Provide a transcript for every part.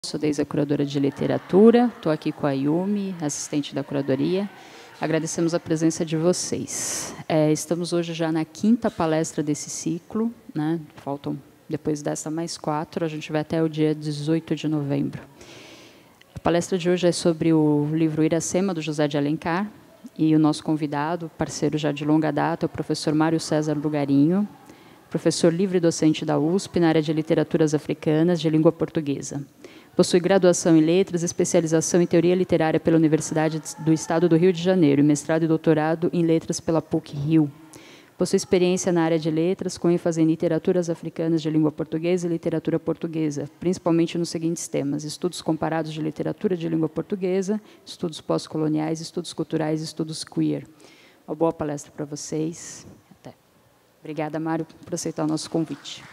Sou desde a curadora de literatura, estou aqui com a Yumi, assistente da curadoria. Agradecemos a presença de vocês. Estamos hoje já na 5ª palestra desse ciclo, né? Faltam, depois dessa, mais 4, a gente vai até o dia 18 de novembro. A palestra de hoje é sobre o livro Iracema, do José de Alencar, e o nosso convidado, parceiro já de longa data, é o professor Mário César Lugarinho, professor livre docente da USP na área de literaturas africanas de língua portuguesa. Possui graduação em Letras, especialização em Teoria Literária pela Universidade do Estado do Rio de Janeiro e mestrado e doutorado em Letras pela PUC-Rio. Possui experiência na área de letras, com ênfase em literaturas africanas de língua portuguesa e literatura portuguesa, principalmente nos seguintes temas: estudos comparados de literatura de língua portuguesa, estudos pós-coloniais, estudos culturais e estudos queer. Uma boa palestra para vocês. Até. Obrigada, Mário, por aceitar o nosso convite.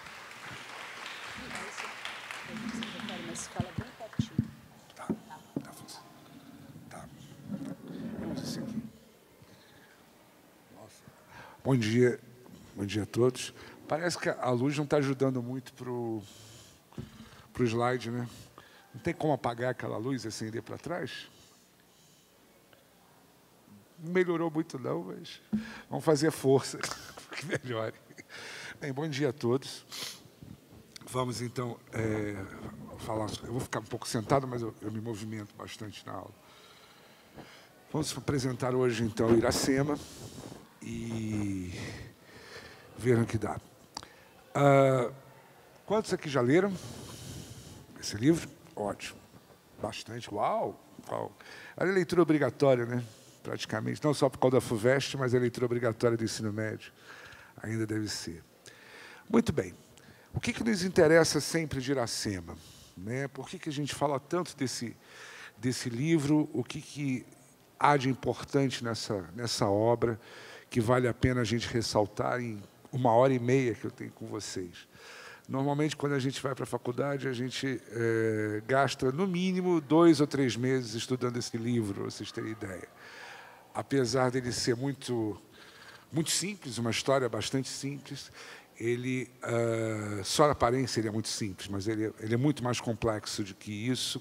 Bom dia a todos. Parece que a luz não está ajudando muito para o slide, né? Não tem como apagar aquela luz e acender para trás? Não melhorou muito não, mas vamos fazer força para que melhore. Bem, bom dia a todos. Vamos, então, falar... Eu vou ficar um pouco sentado, mas eu me movimento bastante na aula. Vamos apresentar hoje, então, Iracema e ver o que dá. Quantos aqui já leram esse livro? Ótimo. Bastante. Uau! Uau. É leitura obrigatória, né? Praticamente. Não só por causa da FUVEST, mas é leitura obrigatória do ensino médio. Ainda deve ser. Muito bem. O que nos interessa sempre de Iracema? Né? Por que a gente fala tanto desse livro? O que há de importante nessa obra que vale a pena a gente ressaltar em 1h30 que eu tenho com vocês? Normalmente, quando a gente vai para a faculdade, a gente gasta, no mínimo, 2 ou 3 meses estudando esse livro, para vocês terem ideia. Apesar dele ser muito simples, uma história bastante simples, ele, só na aparência ele é muito simples, mas ele é muito mais complexo do que isso,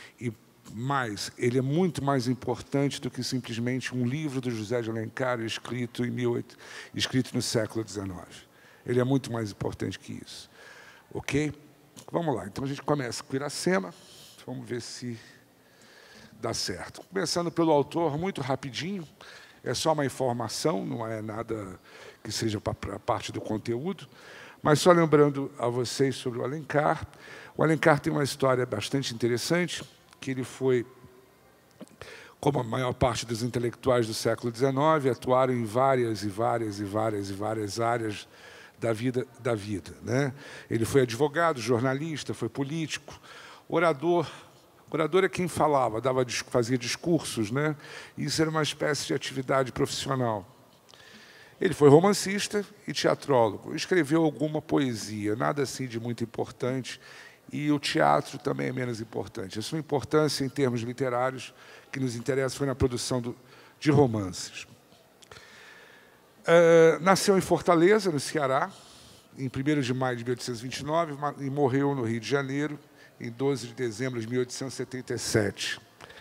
mas ele é muito mais importante do que simplesmente um livro do José de Alencar escrito no século XIX. Ele é muito mais importante que isso. Ok? Vamos lá. Então, a gente começa com Iracema. Vamos ver se dá certo. Começando pelo autor, muito rapidinho. É só uma informação, não é nada que seja para parte do conteúdo. Mas só lembrando a vocês sobre o Alencar. O Alencar tem uma história bastante interessante, que ele foi, como a maior parte dos intelectuais do século XIX, atuaram em várias áreas da vida, né? Ele foi advogado, jornalista, foi político, orador. Orador é quem falava, fazia discursos, né? Isso era uma espécie de atividade profissional. Ele foi romancista e teatrólogo. Escreveu alguma poesia, nada assim de muito importante. E o teatro também é menos importante. A sua importância em termos literários, que nos interessa, foi na produção de romances. Nasceu em Fortaleza, no Ceará, em 1º de maio de 1829, e morreu no Rio de Janeiro, em 12 de dezembro de 1877.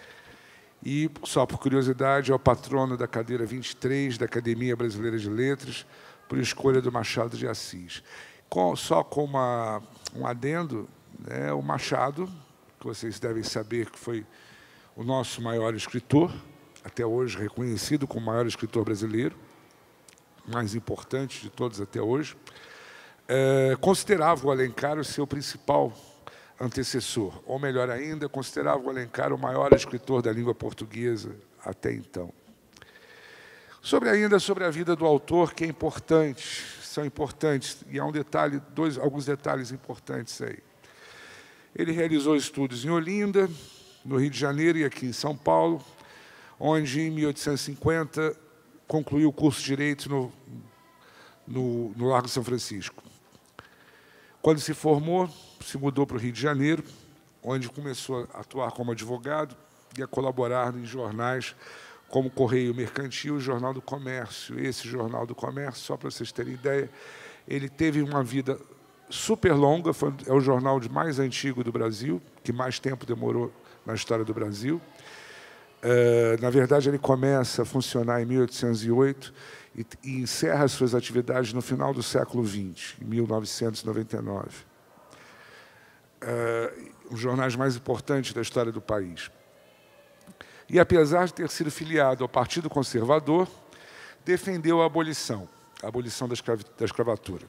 E, só por curiosidade, é o patrono da cadeira 23 da Academia Brasileira de Letras, por escolha do Machado de Assis. Só com um adendo, o Machado, que vocês devem saber que foi o nosso maior escritor, até hoje reconhecido como o maior escritor brasileiro, mais importante de todos até hoje, considerava o Alencar o seu principal antecessor, ou melhor ainda, considerava o Alencar o maior escritor da língua portuguesa até então. Sobre a vida do autor, que são importantes, e há alguns detalhes importantes aí. Ele realizou estudos em Olinda, no Rio de Janeiro e aqui em São Paulo, onde, em 1850, concluiu o curso de Direito no Largo São Francisco. Quando se formou, se mudou para o Rio de Janeiro, onde começou a atuar como advogado e a colaborar em jornais como Correio Mercantil e Jornal do Comércio. Esse Jornal do Comércio, só para vocês terem ideia, ele teve uma vida super longa, é o jornal mais antigo do Brasil, que mais tempo demorou na história do Brasil. Na verdade, ele começa a funcionar em 1808 e encerra suas atividades no final do século XX, em 1999. Um dos jornais mais importantes da história do país. E, apesar de ter sido filiado ao Partido Conservador, defendeu a abolição da escravatura.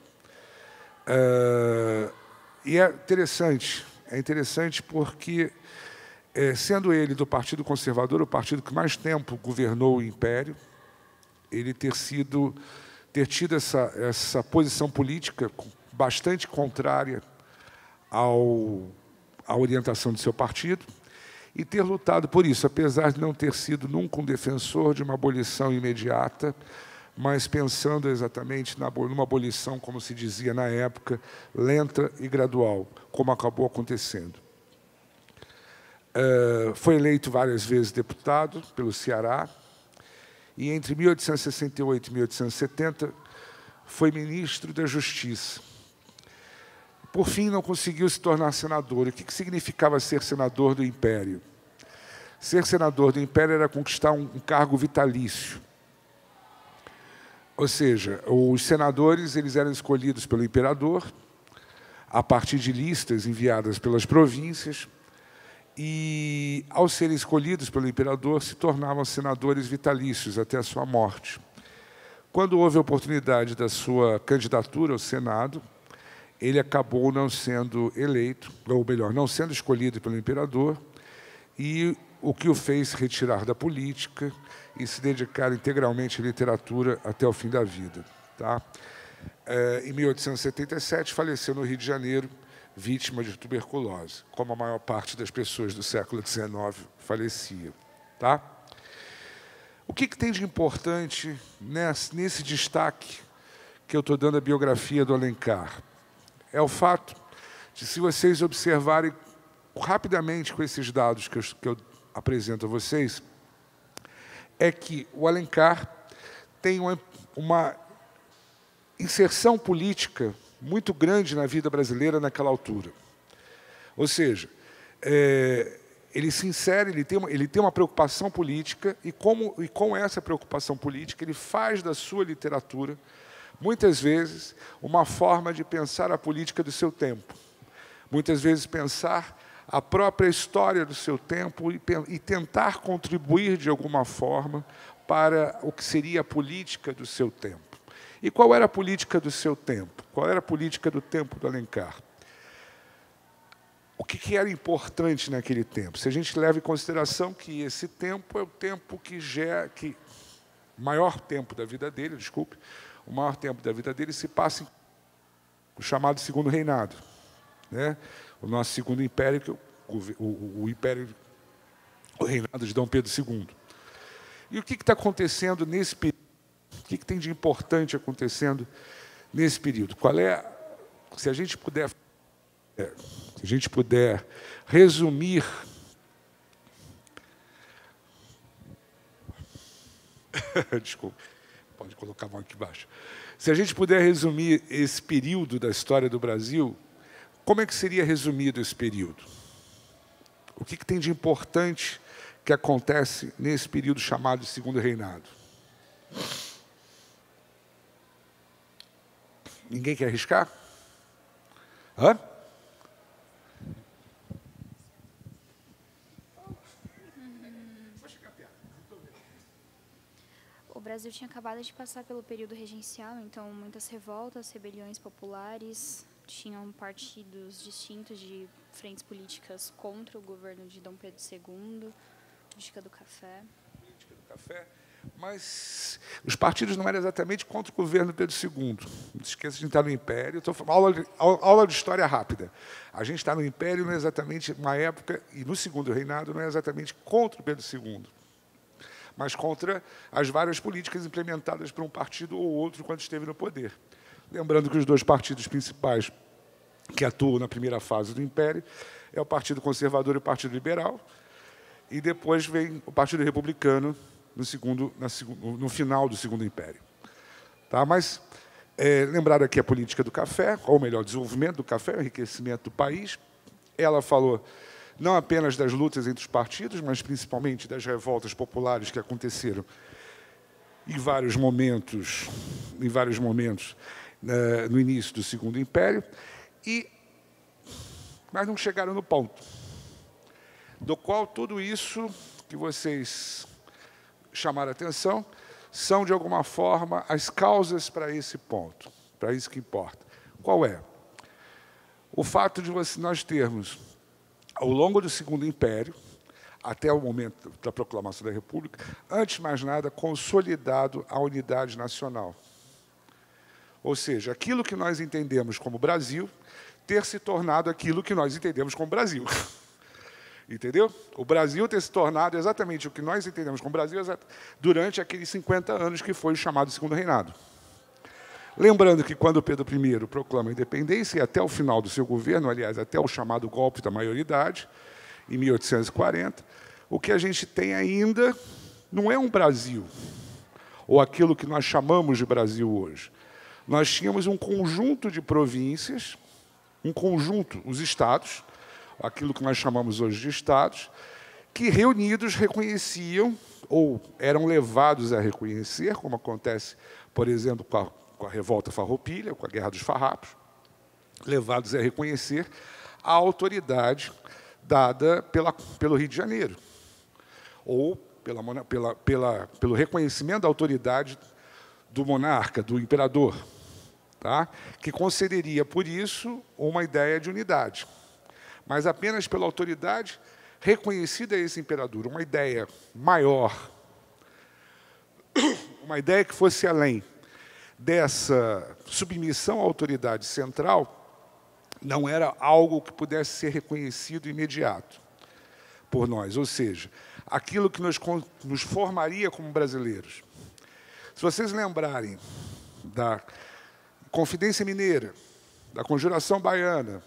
E é interessante porque, sendo ele do Partido Conservador, o partido que mais tempo governou o Império, ele ter tido essa posição política bastante contrária à orientação do seu partido, e ter lutado por isso, apesar de não ter sido nunca um defensor de uma abolição imediata, mas pensando exatamente numa abolição, como se dizia na época, lenta e gradual, como acabou acontecendo. Foi eleito várias vezes deputado pelo Ceará, e entre 1868 e 1870 foi ministro da Justiça. Por fim, não conseguiu se tornar senador. E o que significava ser senador do Império? Ser senador do Império era conquistar um cargo vitalício. Ou seja, os senadores eles eram escolhidos pelo imperador, a partir de listas enviadas pelas províncias, e, ao serem escolhidos pelo imperador, se tornavam senadores vitalícios até a sua morte. Quando houve a oportunidade da sua candidatura ao Senado, ele acabou não sendo eleito, ou melhor, não sendo escolhido pelo imperador, e o que o fez retirar da política e se dedicar integralmente à literatura até o fim da vida. Tá? Em 1877, faleceu no Rio de Janeiro, vítima de tuberculose, como a maior parte das pessoas do século XIX falecia. Tá? O que tem de importante nesse destaque que eu estou dando à biografia do Alencar? É o fato de, se vocês observarem rapidamente com esses dados que eu apresento a vocês, é que o Alencar tem uma inserção política muito grande na vida brasileira naquela altura. Ou seja, ele se insere, ele tem uma preocupação política, e com essa preocupação política, ele faz da sua literatura, muitas vezes, uma forma de pensar a política do seu tempo. Muitas vezes pensar a própria história do seu tempo e tentar contribuir de alguma forma para o que seria a política do seu tempo. E qual era a política do seu tempo? Qual era a política do tempo do Alencar? O que era importante naquele tempo? Se a gente leva em consideração que esse tempo é o tempo o maior tempo da vida dele, o maior tempo da vida dele se passa em o chamado Segundo Reinado, né? O nosso Segundo Império, o reinado de Dom Pedro II. E o que está acontecendo nesse período? O que tem de importante acontecendo nesse período? Se a gente puder resumir desculpa, pode colocar a mão aqui embaixo. Se a gente puder resumir esse período da história do Brasil, como é que seria resumido esse período? O que tem de importante que acontece nesse período chamado de Segundo Reinado? Ninguém quer arriscar? Hã? O Brasil tinha acabado de passar pelo período regencial, então muitas revoltas, rebeliões populares, tinham partidos distintos de frentes políticas contra o governo de Dom Pedro II, política do café. Política do café, mas os partidos não eram exatamente contra o governo Pedro II. Não se esqueça de entrar no Império. Estou falando aula de história rápida. A gente está no Império, não é exatamente uma época, e no Segundo Reinado não é exatamente contra o Pedro II, mas contra as várias políticas implementadas por um partido ou outro quando esteve no poder. Lembrando que os dois partidos principais que atuam na primeira fase do Império é o Partido Conservador e o Partido Liberal, e depois vem o Partido Republicano no final do Segundo Império. Tá? Mas Lembrar aqui a política do café, ou melhor, o desenvolvimento do café, o enriquecimento do país. Ela falou não apenas das lutas entre os partidos, mas principalmente das revoltas populares que aconteceram em vários momentos no início do Segundo Império, mas não chegaram no ponto, do qual tudo isso que vocês chamaram a atenção são, de alguma forma, as causas para esse ponto, para isso que importa. Qual é? O fato de nós termos, ao longo do Segundo Império, até o momento da proclamação da República, antes de mais nada, consolidado a unidade nacional. Ou seja, aquilo que nós entendemos como Brasil, ter se tornado aquilo que nós entendemos como Brasil. Entendeu? O Brasil ter se tornado exatamente o que nós entendemos como Brasil durante aqueles 50 anos que foi o chamado Segundo Reinado. Lembrando que quando Pedro I proclama a independência, e até o final do seu governo, aliás, até o chamado golpe da maioridade, em 1840, o que a gente tem ainda não é um Brasil, ou aquilo que nós chamamos de Brasil hoje. Nós tínhamos um conjunto de províncias, os estados, aquilo que nós chamamos hoje de estados, que reunidos reconheciam, ou eram levados a reconhecer, como acontece, por exemplo, com a Revolta Farroupilha, com a Guerra dos Farrapos, levados a reconhecer a autoridade dada pelo Rio de Janeiro, ou pelo reconhecimento da autoridade do monarca, do imperador, tá? Que concederia, por isso, uma ideia de unidade. Mas apenas pela autoridade reconhecida a esse imperador, uma ideia maior, uma ideia que fosse além dessa submissão à autoridade central, não era algo que pudesse ser reconhecido imediato por nós, ou seja, aquilo que nos formaria como brasileiros. Se vocês lembrarem da Confidência Mineira, da Conjuração Baiana,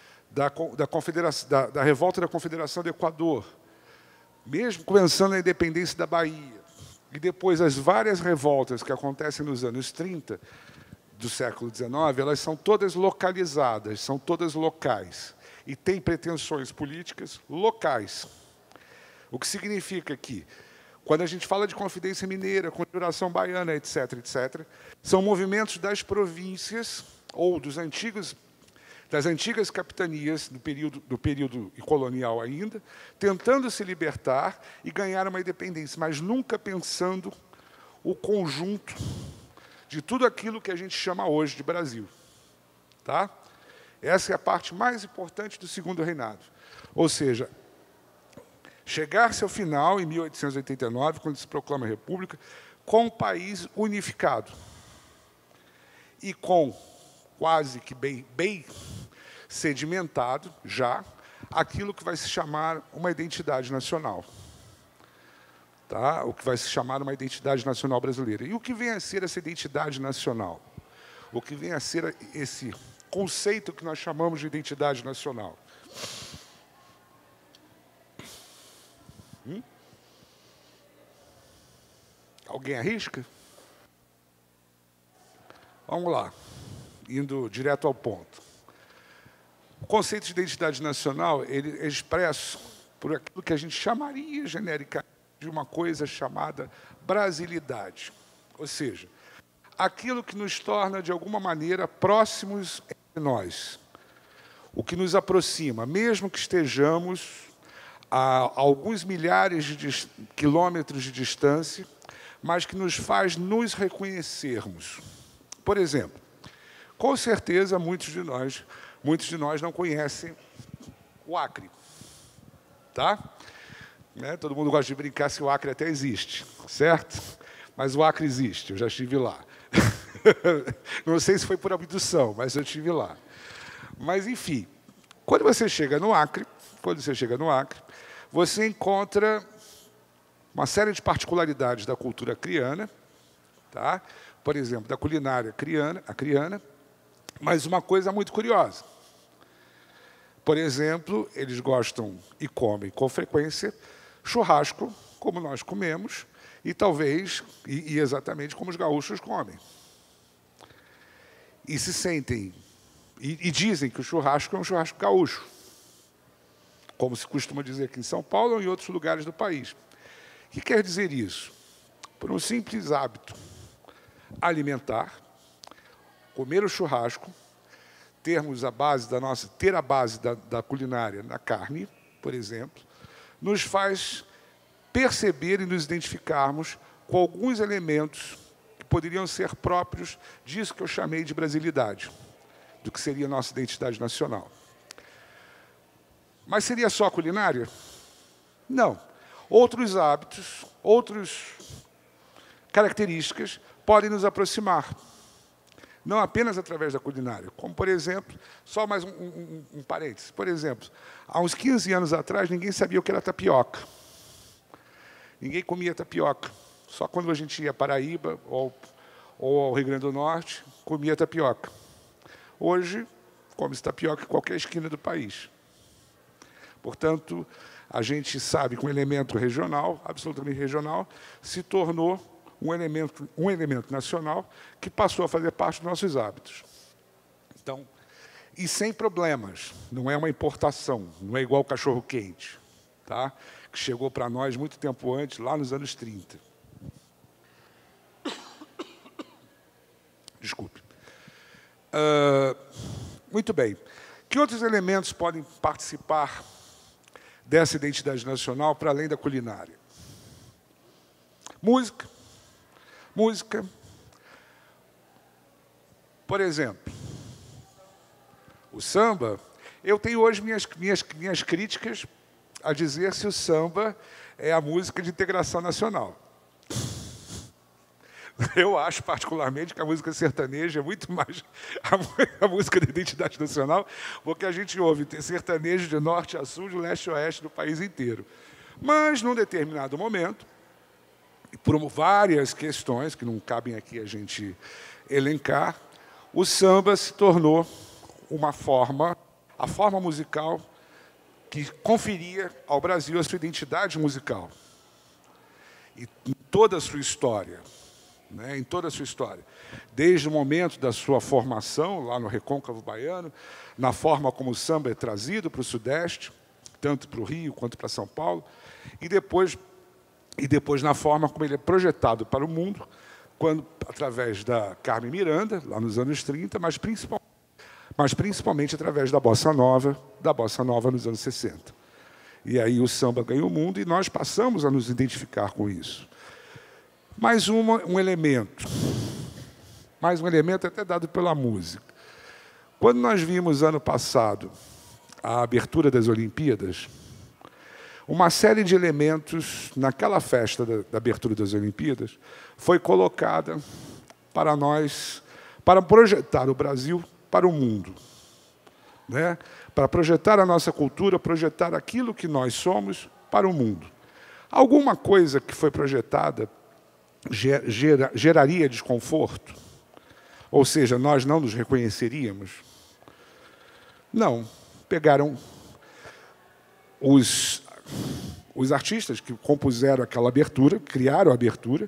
da revolta da Confederação do Equador, mesmo começando a independência da Bahia, e depois as várias revoltas que acontecem nos anos 30 do século XIX, elas são todas localizadas, são todas locais, e têm pretensões políticas locais. O que significa que, quando a gente fala de Confidência Mineira, Conjuração Baiana, etc., etc., são movimentos das províncias, ou das antigas capitanias do período colonial ainda, tentando se libertar e ganhar uma independência, mas nunca pensando o conjunto de tudo aquilo que a gente chama hoje de Brasil. Tá? Essa é a parte mais importante do Segundo Reinado. Ou seja, chegar-se ao final, em 1889, quando se proclama a República, com o país unificado e com quase que bem sedimentado, já, aquilo que vai se chamar uma identidade nacional. Tá? O que vai se chamar uma identidade nacional brasileira. E o que vem a ser essa identidade nacional? O que vem a ser esse conceito que nós chamamos de identidade nacional? Alguém arrisca? Vamos lá, indo direto ao ponto. O conceito de identidade nacional ele é expresso por aquilo que a gente chamaria genericamente de uma coisa chamada brasilidade. Ou seja, aquilo que nos torna, de alguma maneira, próximos entre nós. O que nos aproxima, mesmo que estejamos a alguns milhares de quilômetros de distância, mas que nos faz nos reconhecermos. Por exemplo, com certeza muitos de nós não conhecem o Acre. Tá? Todo mundo gosta de brincar se o Acre até existe, certo? Mas o Acre existe, eu já estive lá. Não sei se foi por abdução, mas eu estive lá. Mas, enfim, quando você chega no Acre, você encontra uma série de particularidades da cultura acriana, tá? Por exemplo, da culinária acriana, mas uma coisa muito curiosa. Por exemplo, eles gostam e comem com frequência churrasco, como nós comemos, e talvez, e exatamente como os gaúchos comem. e se sentem, e dizem que o churrasco é um churrasco gaúcho, como se costuma dizer aqui em São Paulo ou em outros lugares do país. O que quer dizer isso? Por um simples hábito alimentar, comer o churrasco, ter a base da culinária na carne, por exemplo, nos faz perceber e nos identificarmos com alguns elementos que poderiam ser próprios disso que eu chamei de brasilidade, do que seria a nossa identidade nacional. Mas seria só culinária? Não. Outros hábitos, outras características podem nos aproximar. Não apenas através da culinária, como, por exemplo, só mais um parênteses. Por exemplo, há uns 15 anos atrás, ninguém sabia o que era tapioca. Ninguém comia tapioca. Só quando a gente ia a Paraíba ou ao Rio Grande do Norte, comia tapioca. Hoje, come-se tapioca em qualquer esquina do país. Portanto, a gente sabe que um elemento regional, absolutamente regional, se tornou um elemento nacional que passou a fazer parte dos nossos hábitos. Então, e sem problemas, não é uma importação, não é igual o cachorro-quente, tá? Que chegou para nós muito tempo antes, lá nos anos 30. Desculpe. Muito bem. Que outros elementos podem participar dessa identidade nacional, para além da culinária? Música. Música. Por exemplo, o samba. Eu tenho hoje minhas críticas a dizer se o samba é a música de integração nacional. Eu acho, particularmente, que a música sertaneja é muito mais a música da identidade nacional, porque a gente ouve sertanejo de norte a sul, de leste a oeste do país inteiro. Mas, num determinado momento, e por várias questões, que não cabem aqui a gente elencar, o samba se tornou a forma musical que conferia ao Brasil a sua identidade musical. E em toda a sua história. Em toda a sua história. Desde o momento da sua formação, lá no Recôncavo Baiano, na forma como o samba é trazido para o Sudeste, tanto para o Rio quanto para São Paulo, e depois na forma como ele é projetado para o mundo, através da Carmen Miranda, lá nos anos 30, mas principalmente através da Bossa Nova nos anos 60. E aí o samba ganhou o mundo e nós passamos a nos identificar com isso. Mais um elemento até dado pela música. Quando nós vimos, ano passado, a abertura das Olimpíadas, uma série de elementos, naquela festa da abertura das Olimpíadas, foi colocada para nós, para projetar o Brasil para o mundo. Para projetar a nossa cultura, projetar aquilo que nós somos para o mundo. Alguma coisa que foi projetada geraria desconforto? Ou seja, nós não nos reconheceríamos? Não. Pegaram os artistas que compuseram aquela abertura, criaram a abertura,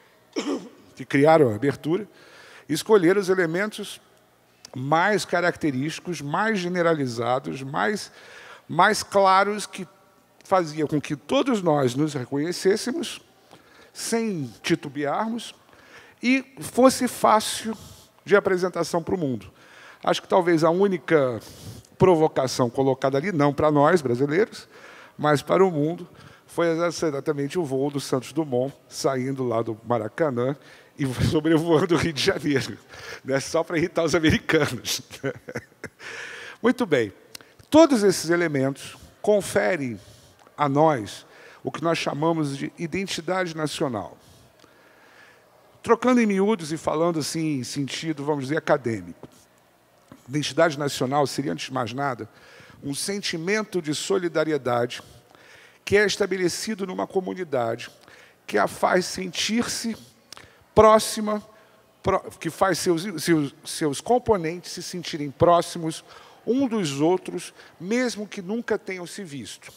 escolheram os elementos mais característicos, mais generalizados, mais claros, que fazia com que todos nós nos reconhecêssemos, sem titubearmos, e fosse fácil de apresentação para o mundo. Acho que talvez a única provocação colocada ali, não para nós, brasileiros, mas para o mundo, foi exatamente o voo do Santos Dumont, saindo lá do Maracanã e sobrevoando o Rio de Janeiro, só para irritar os americanos. Muito bem. Todos esses elementos conferem a nós o que nós chamamos de identidade nacional. Trocando em miúdos e falando assim em sentido, vamos dizer, acadêmico. Identidade nacional seria, antes de mais nada, um sentimento de solidariedade que é estabelecido numa comunidade, que a faz sentir-se próxima, que faz seus componentes se sentirem próximos um dos outros, mesmo que nunca tenham se visto.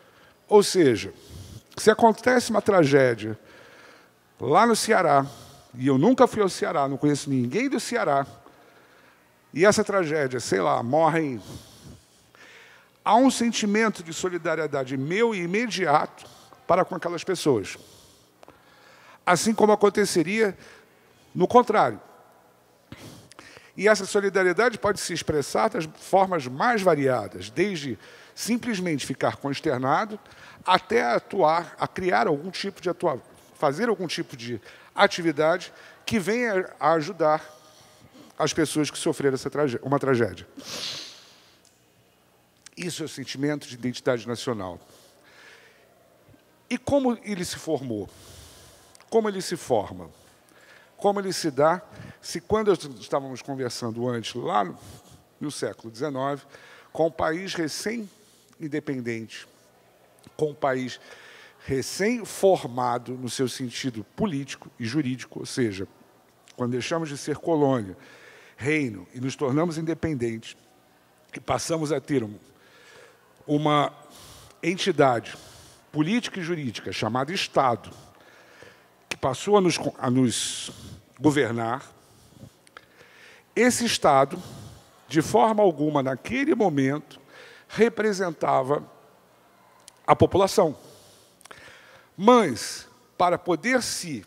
Ou seja, se acontece uma tragédia lá no Ceará, e eu nunca fui ao Ceará, não conheço ninguém do Ceará, e essa tragédia, sei lá, morrem... Há um sentimento de solidariedade meu e imediato para com aquelas pessoas. Assim como aconteceria no contrário. E essa solidariedade pode se expressar das formas mais variadas, desde simplesmente ficar consternado, até atuar, a criar algum tipo de fazer algum tipo de atividade que venha a ajudar as pessoas que sofreram uma tragédia. Isso é o sentimento de identidade nacional. E como ele se formou? Como ele se forma? Como ele se dá? Se quando estávamos conversando antes, lá no século XIX, com um país recém-independente, com um país recém-formado no seu sentido político e jurídico, ou seja, quando deixamos de ser colônia, reino, e nos tornamos independentes, e passamos a ter uma entidade política e jurídica chamada Estado, que passou a nos governar, esse Estado, de forma alguma, naquele momento, representava a população. Mas, para poder se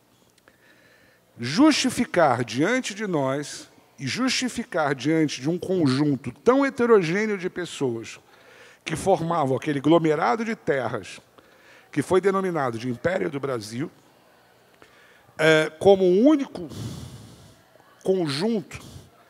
justificar diante de nós e justificar diante de um conjunto tão heterogêneo de pessoas que formavam aquele aglomerado de terras que foi denominado de Império do Brasil, como um único conjunto,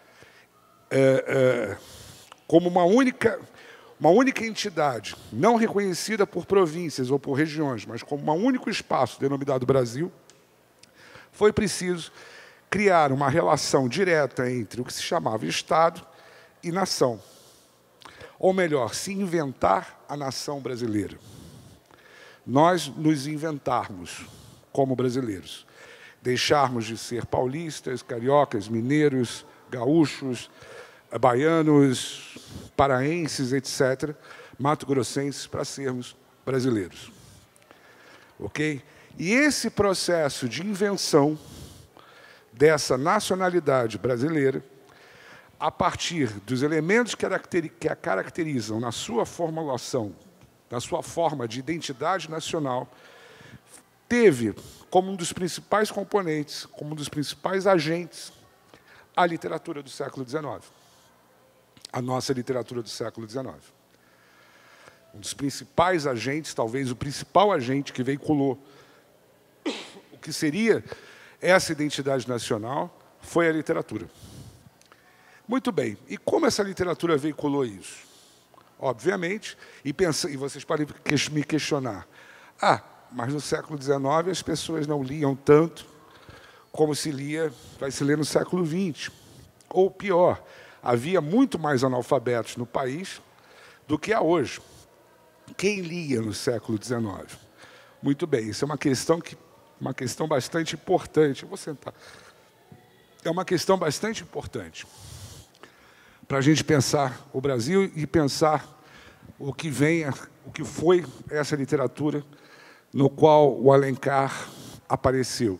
como uma única entidade, não reconhecida por províncias ou por regiões, mas como um único espaço denominado Brasil, foi preciso criar uma relação direta entre o que se chamava Estado e nação. Ou melhor, se inventar a nação brasileira. Nós nos inventarmos como brasileiros. Deixarmos de ser paulistas, cariocas, mineiros, gaúchos, baianos, paraenses, etc., mato-grossenses, para sermos brasileiros. Ok? E esse processo de invenção dessa nacionalidade brasileira, a partir dos elementos que a caracterizam na sua formulação, na sua forma de identidade nacional, teve como um dos principais componentes, como um dos principais agentes, a literatura do século XIX. A nossa literatura do século XIX. Um dos principais agentes, talvez o principal agente que veiculou o que seria essa identidade nacional, foi a literatura. Muito bem. E como essa literatura veiculou isso? Obviamente, e vocês podem me questionar. Mas no século XIX as pessoas não liam tanto como vai se ler no século XX. Ou pior, havia muito mais analfabetos no país do que há hoje. Quem lia no século XIX? Muito bem, isso é uma questão bastante importante. Eu vou sentar. É uma questão bastante importante para a gente pensar o Brasil e pensar o que foi essa literatura no qual o Alencar apareceu.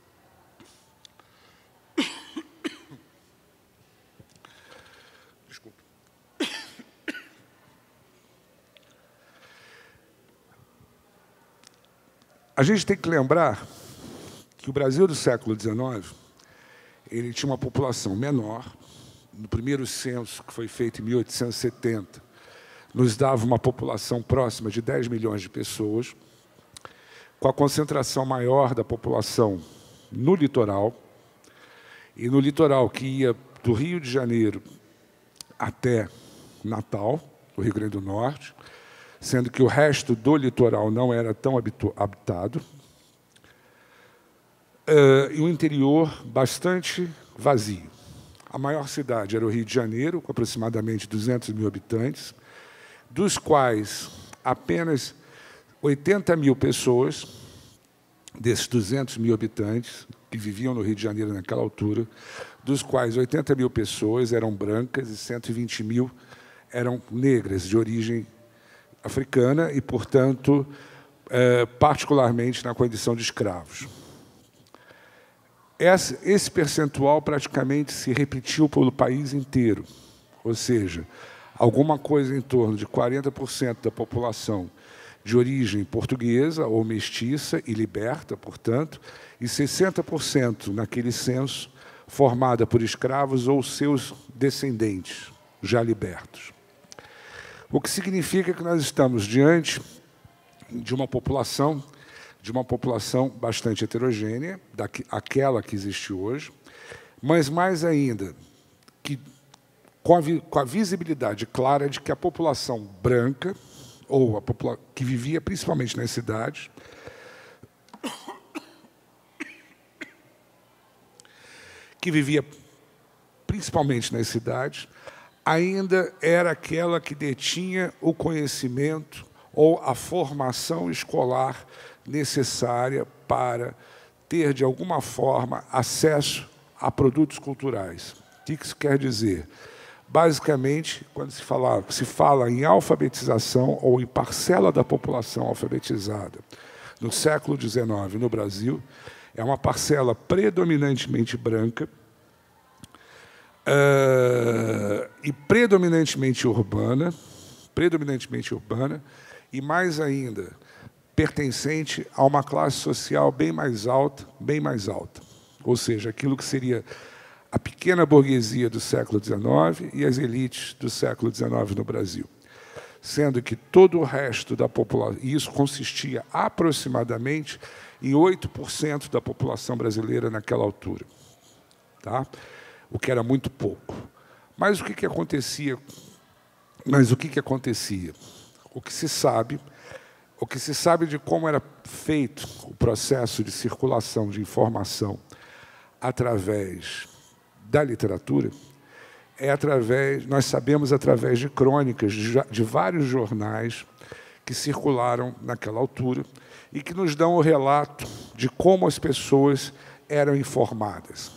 Desculpa. A gente tem que lembrar que o Brasil do século XIX ele tinha uma população menor. No primeiro censo, que foi feito em 1870, nos dava uma população próxima de 10 milhões de pessoas, com a concentração maior da população no litoral, e no litoral que ia do Rio de Janeiro até Natal, no Rio Grande do Norte, sendo que o resto do litoral não era tão habitado, e o interior bastante vazio. A maior cidade era o Rio de Janeiro, com aproximadamente 200 mil habitantes, dos quais apenas 80 mil pessoas, desses 200 mil habitantes, que viviam no Rio de Janeiro naquela altura, dos quais 80 mil pessoas eram brancas e 120 mil eram negras, de origem africana e, portanto, particularmente na condição de escravos. esse percentual praticamente se repetiu pelo país inteiro, ou seja, alguma coisa em torno de 40% da população de origem portuguesa ou mestiça e liberta, portanto, e 60% naquele censo formada por escravos ou seus descendentes, já libertos. O que significa que nós estamos diante de uma população bastante heterogênea, aquela que existe hoje, mas mais ainda, com a visibilidade clara de que a população branca, ou que vivia principalmente nas cidades, ainda era aquela que detinha o conhecimento ou a formação escolar necessária para ter, de alguma forma, acesso a produtos culturais. O que isso quer dizer? Basicamente, quando se fala em alfabetização ou em parcela da população alfabetizada no século XIX no Brasil, é uma parcela predominantemente branca e predominantemente urbana, e mais ainda, pertencente a uma classe social bem mais alta, ou seja, aquilo que seria a pequena burguesia do século XIX e as elites do século XIX no Brasil. Sendo que todo o resto da população, e isso consistia aproximadamente em 8% da população brasileira naquela altura, tá? O que era muito pouco. Mas o que acontecia? O que se sabe de como era feito o processo de circulação de informação através da literatura, nós sabemos através de crônicas de vários jornais que circularam naquela altura e que nos dão o relato de como as pessoas eram informadas,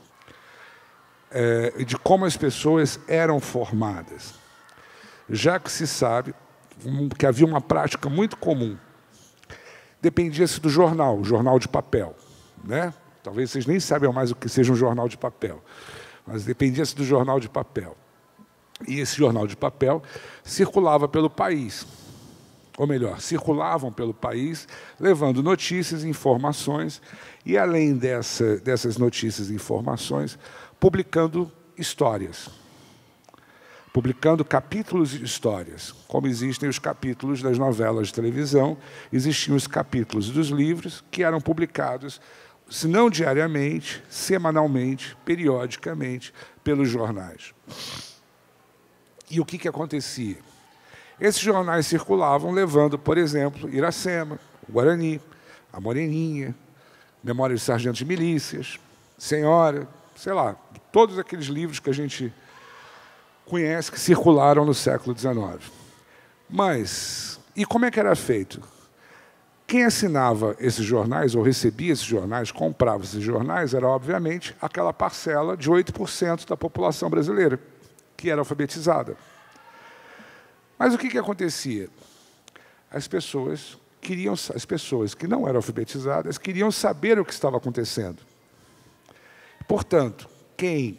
de como as pessoas eram formadas. Já que se sabe que havia uma prática muito comum, dependia-se do jornal, o jornal de papel, né? Talvez vocês nem saibam mais o que seja um jornal de papel, mas dependia-se do jornal de papel. E esse jornal de papel circulava pelo país, ou melhor, circulavam pelo país, levando notícias e informações, e além dessas notícias e informações, publicando histórias, publicando capítulos de histórias. Como existem os capítulos das novelas de televisão, existiam os capítulos dos livros que eram publicados, se não diariamente, semanalmente, periodicamente, pelos jornais. E o que acontecia? Esses jornais circulavam levando, por exemplo, Iracema, o Guarani, a Moreninha, Memória de Sargento de Milícias, Senhora, sei lá, todos aqueles livros que a gente conhece que circularam no século XIX. Mas, e como é que era feito? Quem assinava esses jornais, ou recebia esses jornais, comprava esses jornais, era, obviamente, aquela parcela de 8% da população brasileira, que era alfabetizada. Mas o que acontecia? As pessoas que não eram alfabetizadas queriam saber o que estava acontecendo. Portanto, quem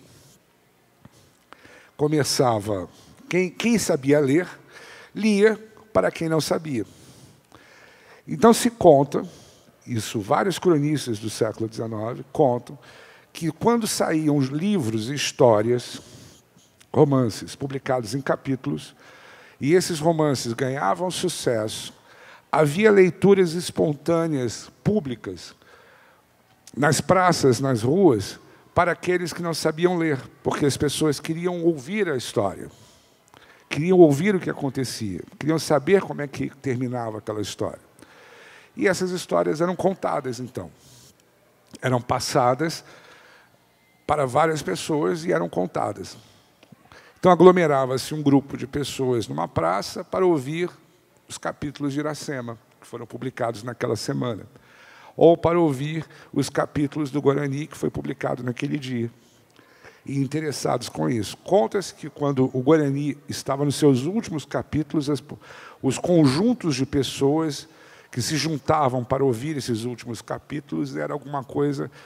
sabia ler, lia para quem não sabia. Então se conta, isso vários cronistas do século XIX contam, que quando saíam os livros e histórias, romances publicados em capítulos, e esses romances ganhavam sucesso, havia leituras espontâneas públicas nas praças, nas ruas, para aqueles que não sabiam ler, porque as pessoas queriam ouvir a história, queriam ouvir o que acontecia, queriam saber como é que terminava aquela história. E essas histórias eram contadas, então. Eram passadas para várias pessoas e eram contadas. Então, aglomerava-se um grupo de pessoas numa praça para ouvir os capítulos de Iracema, que foram publicados naquela semana, ou para ouvir os capítulos do Guarani, que foi publicado naquele dia. E interessados com isso. Conta-se que, quando o Guarani estava nos seus últimos capítulos, os conjuntos de pessoas que se juntavam para ouvir esses últimos capítulos era alguma coisa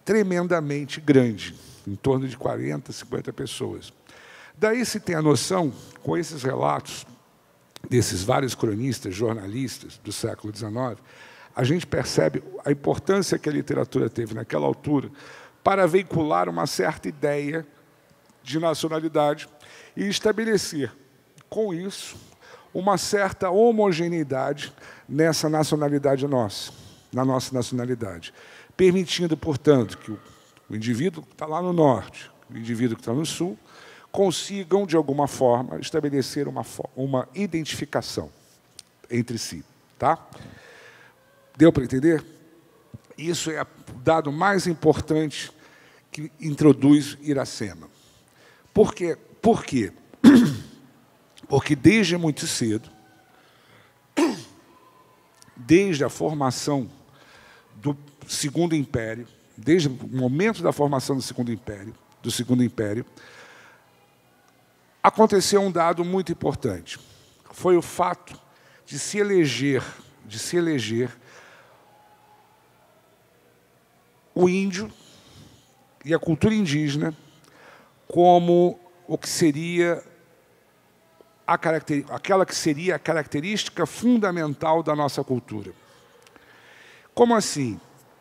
tremendamente grande, em torno de 40, 50 pessoas. Daí se tem a noção, com esses relatos desses vários cronistas, jornalistas do século XIX, a gente percebe a importância que a literatura teve naquela altura para veicular uma certa ideia de nacionalidade e estabelecer, com isso, uma certa homogeneidade nessa nacionalidade nossa, na nossa nacionalidade, permitindo, portanto, que o indivíduo que está lá no norte, o indivíduo que está no sul, consigam, de alguma forma, estabelecer uma identificação entre si. Tá? Deu para entender? Isso é o dado mais importante que introduz Iracema. Por quê? Por quê? Porque desde muito cedo, desde a formação do Segundo Império, desde o momento da formação do Segundo Império, aconteceu um dado muito importante. Foi o fato de se eleger o índio e a cultura indígena como o que seria aquela que seria a característica fundamental da nossa cultura. Como assim?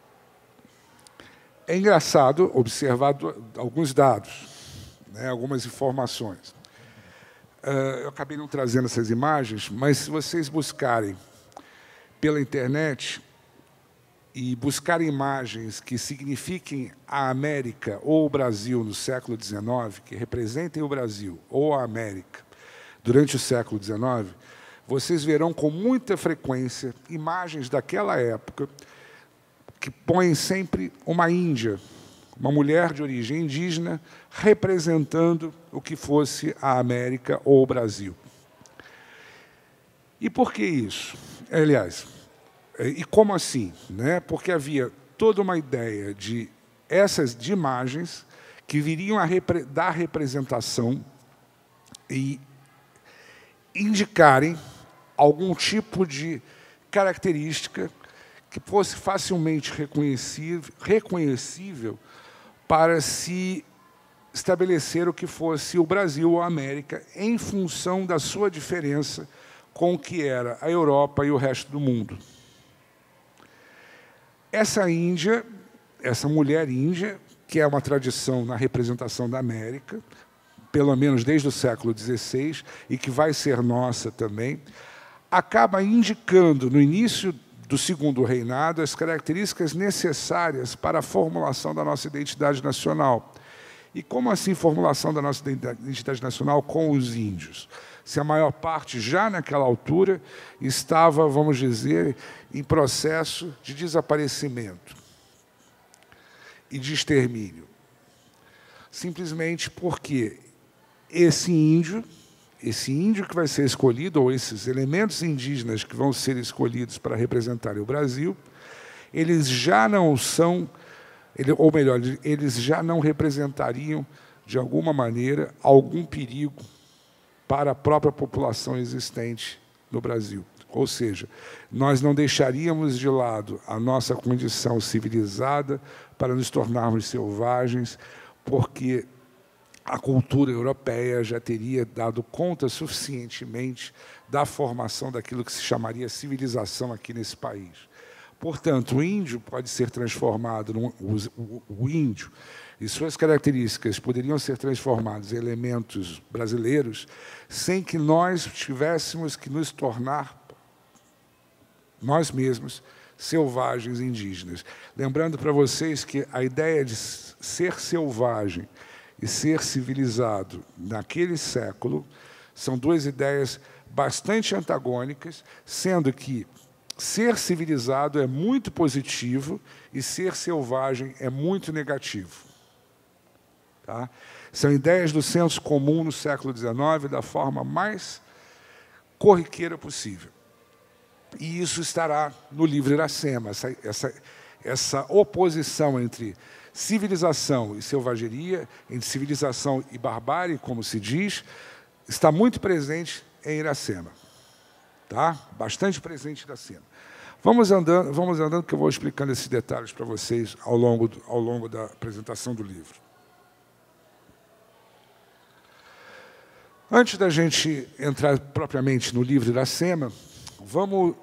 É engraçado observar alguns dados, né, algumas informações. Eu acabei não trazendo essas imagens, mas se vocês buscarem pela internet e buscarem imagens que signifiquem a América ou o Brasil no século XIX, que representem o Brasil ou a América durante o século XIX, vocês verão com muita frequência imagens daquela época que põem sempre uma índia, uma mulher de origem indígena, representando o que fosse a América ou o Brasil. E por que isso? Aliás, e como assim? Né? Porque havia toda uma ideia de imagens que viriam a dar representação e indicarem algum tipo de característica que fosse facilmente reconhecível para se estabelecer o que fosse o Brasil ou a América em função da sua diferença com o que era a Europa e o resto do mundo. Essa índia, essa mulher índia, que é uma tradição na representação da América, pelo menos desde o século XVI, e que vai ser nossa também, acaba indicando, no início do Segundo Reinado, as características necessárias para a formulação da nossa identidade nacional. E como assim formulação da nossa identidade nacional com os índios? Se a maior parte, já naquela altura, estava, vamos dizer, em processo de desaparecimento e de extermínio. Simplesmente porque esse índio que vai ser escolhido, ou esses elementos indígenas que vão ser escolhidos para representarem o Brasil, eles já não são, ou melhor, eles já não representariam, de alguma maneira, algum perigo para a própria população existente no Brasil. Ou seja, nós não deixaríamos de lado a nossa condição civilizada para nos tornarmos selvagens, porque a cultura europeia já teria dado conta suficientemente da formação daquilo que se chamaria civilização aqui nesse país. Portanto, o índio pode ser transformado, o índio e suas características poderiam ser transformados em elementos brasileiros sem que nós tivéssemos que nos tornar, nós mesmos, selvagens indígenas. Lembrando para vocês que a ideia de ser selvagem e ser civilizado naquele século são duas ideias bastante antagônicas, sendo que ser civilizado é muito positivo e ser selvagem é muito negativo. Tá? São ideias do senso comum no século XIX da forma mais corriqueira possível. E isso estará no livro Iracema, essa oposição entre civilização e selvageria, entre civilização e barbárie, como se diz, está muito presente em Iracema. Tá? Bastante presente em Iracema. Vamos andando, que eu vou explicando esses detalhes para vocês ao longo da apresentação do livro. Antes da gente entrar propriamente no livro Iracema, vamos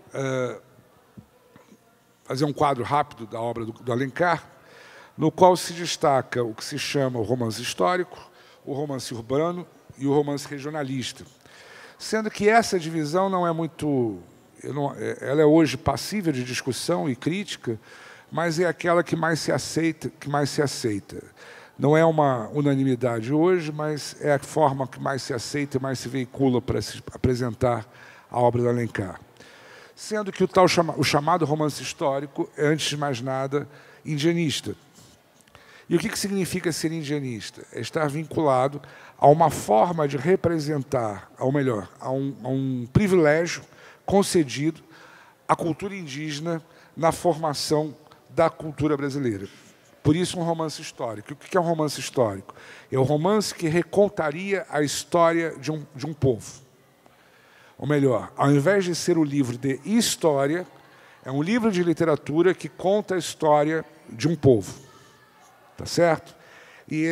fazer um quadro rápido da obra do Alencar, no qual se destaca o que se chama o romance histórico, o romance urbano e o romance regionalista. Sendo que essa divisão não é muito... ela é hoje passível de discussão e crítica, mas é aquela que mais se aceita. Não é uma unanimidade hoje, mas é a forma que mais se aceita e mais se veicula para se apresentar a obra do Alencar. Sendo que o chamado romance histórico é, antes de mais nada, indianista. E o que significa ser indianista? É estar vinculado a uma forma de representar, ou melhor, a um privilégio concedido à cultura indígena na formação da cultura brasileira. Por isso, um romance histórico. O que é um romance histórico? É um romance que recontaria a história de um povo. Ou melhor, ao invés de ser um livro de história, é um livro de literatura que conta a história de um povo. Tá certo? E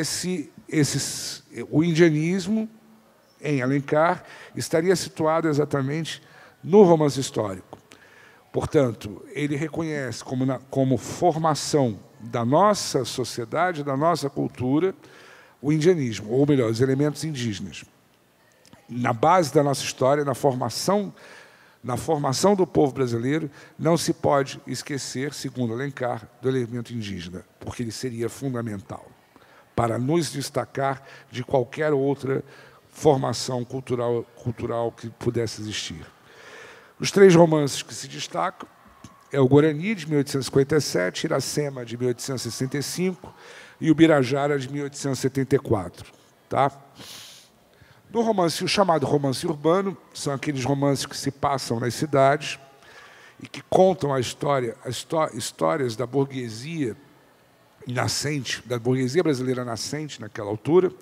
o indianismo, em Alencar, estaria situado exatamente no romance histórico. Portanto, ele reconhece como formação da nossa sociedade, da nossa cultura, o indianismo, ou melhor, os elementos indígenas. Na base da nossa história, na formação do povo brasileiro, não se pode esquecer, segundo Alencar, do elemento indígena, porque ele seria fundamental para nos destacar de qualquer outra formação cultural que pudesse existir. Os três romances que se destacam é o Guarani, de 1857, Iracema, de 1865, e o Birajara, de 1874. Tá? No romance, o chamado romance urbano, são aqueles romances que se passam nas cidades e que contam histórias da burguesia nascente, da burguesia brasileira nascente naquela altura,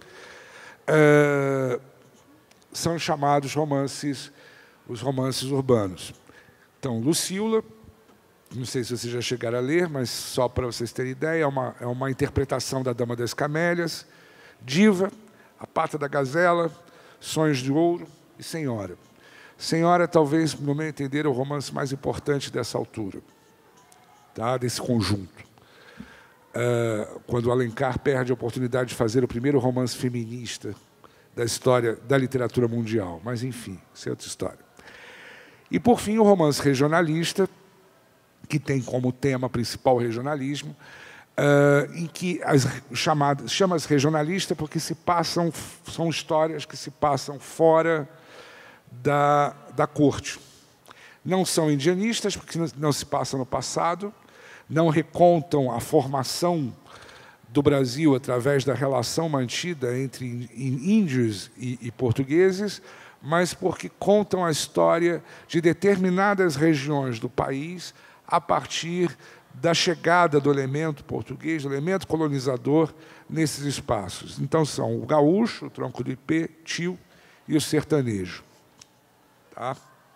são chamados os romances urbanos. Então, Lucília, não sei se vocês já chegaram a ler, mas só para vocês terem ideia, é uma interpretação da Dama das Camélias, Diva, A Pata da Gazela, Sonhos de Ouro e Senhora. Senhora, talvez, no meu entender, é o romance mais importante dessa altura, tá? Desse conjunto. Quando o Alencar perde a oportunidade de fazer o primeiro romance feminista da história da literatura mundial. Mas, enfim, isso é outra história. E, por fim, o romance regionalista, que tem como tema principal o regionalismo, em que chama-se regionalista porque são histórias que se passam fora da corte. Não são indianistas, porque não se passam no passado, não recontam a formação do Brasil através da relação mantida entre índios e portugueses, mas porque contam a história de determinadas regiões do país a partir da chegada do elemento português, do elemento colonizador, nesses espaços. Então, são o gaúcho, o tronco do ipê, tio e o sertanejo. Tá?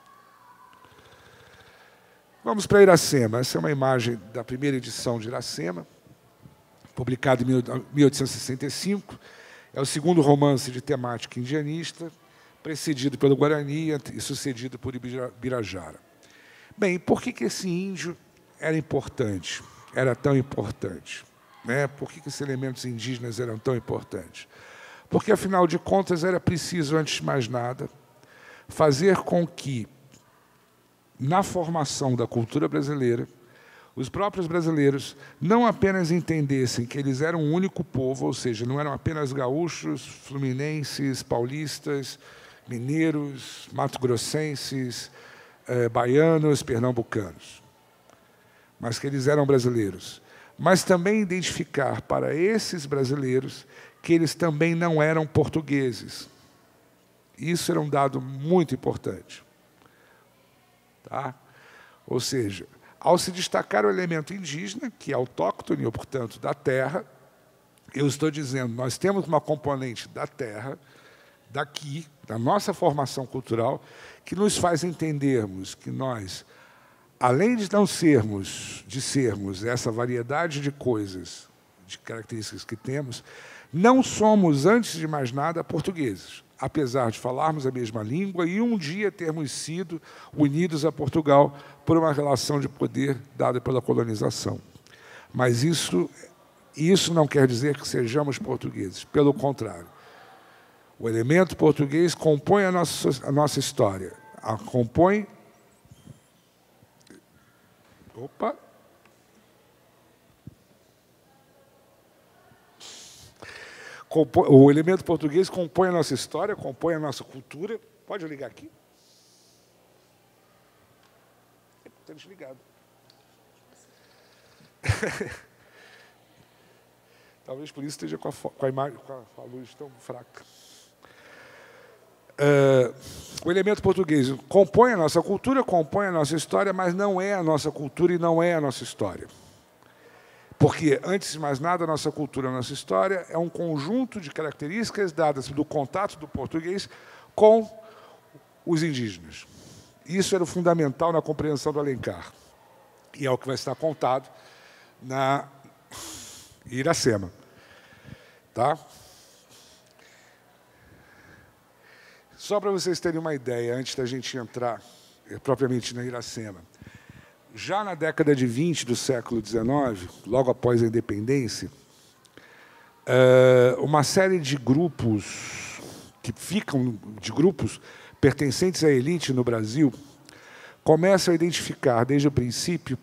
Vamos para Iracema. Essa é uma imagem da primeira edição de Iracema, publicada em 1865. É o segundo romance de temática indianista, precedido pelo Guarani e sucedido por Birajara. Bem, por que esse índio era tão importante? Né? Por que esses elementos indígenas eram tão importantes? Porque, afinal de contas, era preciso, antes de mais nada, fazer com que, na formação da cultura brasileira, os próprios brasileiros não apenas entendessem que eles eram um único povo, ou seja, não eram apenas gaúchos, fluminenses, paulistas, mineiros, mato-grossenses, baianos, pernambucanos, mas que eles eram brasileiros. Mas também identificar para esses brasileiros que eles também não eram portugueses. Isso era um dado muito importante. Tá? Ou seja, ao se destacar o elemento indígena, que é autóctone, ou, portanto, da terra, eu estou dizendo, nós temos uma componente da terra, daqui, da nossa formação cultural, que nos faz entendermos que nós além de sermos essa variedade de coisas, de características que temos, não somos, antes de mais nada, portugueses, apesar de falarmos a mesma língua e um dia termos sido unidos a Portugal por uma relação de poder dada pela colonização. Mas isso não quer dizer que sejamos portugueses, pelo contrário. O elemento português compõe a nossa história, compõe... Opa! O elemento português compõe a nossa história, compõe a nossa cultura. Pode ligar aqui? Está desligado. Talvez por isso esteja com a imagem, com a luz tão fraca. O elemento português compõe a nossa cultura, compõe a nossa história, mas não é a nossa cultura e não é a nossa história. Porque, antes de mais nada, a nossa cultura, a nossa história é um conjunto de características dadas do contato do português com os indígenas. Isso era o fundamental na compreensão do Alencar. E é o que vai estar contado na Iracema. Tá? Só para vocês terem uma ideia, antes da gente entrar propriamente na Iracema, já na década de 20 do século XIX, logo após a independência, uma série de grupos pertencentes à elite no Brasil começam a identificar desde o princípio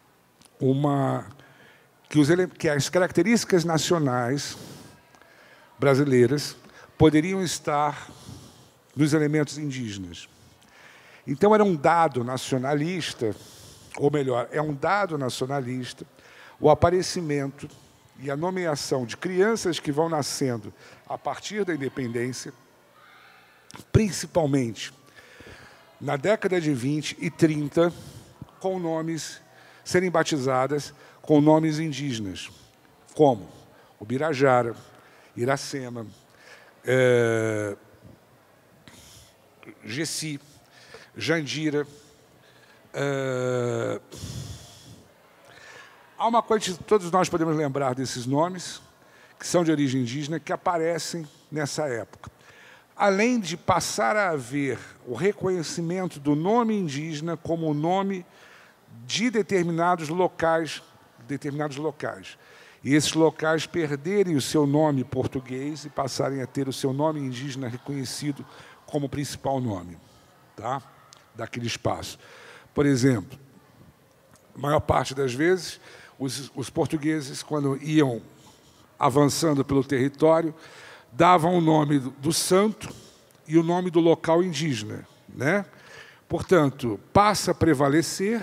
que as características nacionais brasileiras poderiam estar nos elementos indígenas. Então, era um dado nacionalista, ou melhor, é um dado nacionalista, o aparecimento e a nomeação de crianças que vão nascendo a partir da independência, principalmente na década de 20 e 30, com nomes, serem batizadas com nomes indígenas, como Ubirajara, Iracema, Gessi, Jandira. Há uma quantidade, todos nós podemos lembrar desses nomes, que são de origem indígena, que aparecem nessa época. Além de passar a haver o reconhecimento do nome indígena como o nome de determinados locais. E esses locais perderem o seu nome português e passarem a ter o seu nome indígena reconhecido como principal nome, tá? Daquele espaço. Por exemplo, a maior parte das vezes, os portugueses, quando iam avançando pelo território, davam o nome do santo e o nome do local indígena, né? Portanto, passa a prevalecer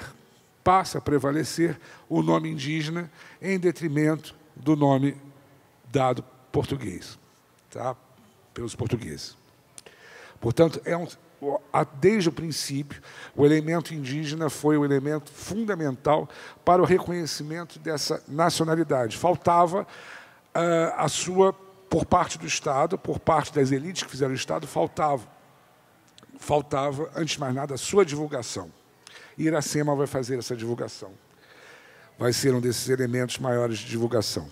o nome indígena em detrimento do nome dado português, tá? Pelos portugueses. Portanto, desde o princípio, o elemento indígena foi o elemento fundamental para o reconhecimento dessa nacionalidade. Faltava por parte do Estado, por parte das elites que fizeram o Estado, faltava, antes de mais nada, a sua divulgação. E Iracema vai fazer essa divulgação. Vai ser um desses elementos maiores de divulgação.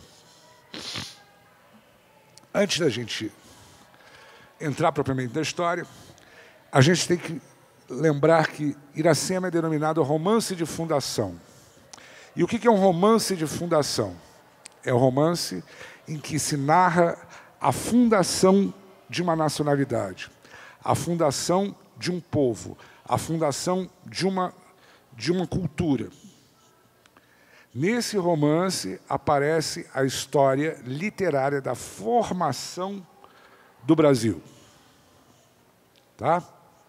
Antes da gente entrar propriamente na história, a gente tem que lembrar que Iracema é denominado romance de fundação. E o que é um romance de fundação? É um romance em que se narra a fundação de uma nacionalidade, a fundação de um povo, a fundação de uma cultura. Nesse romance aparece a história literária da formação do Brasil. Tá?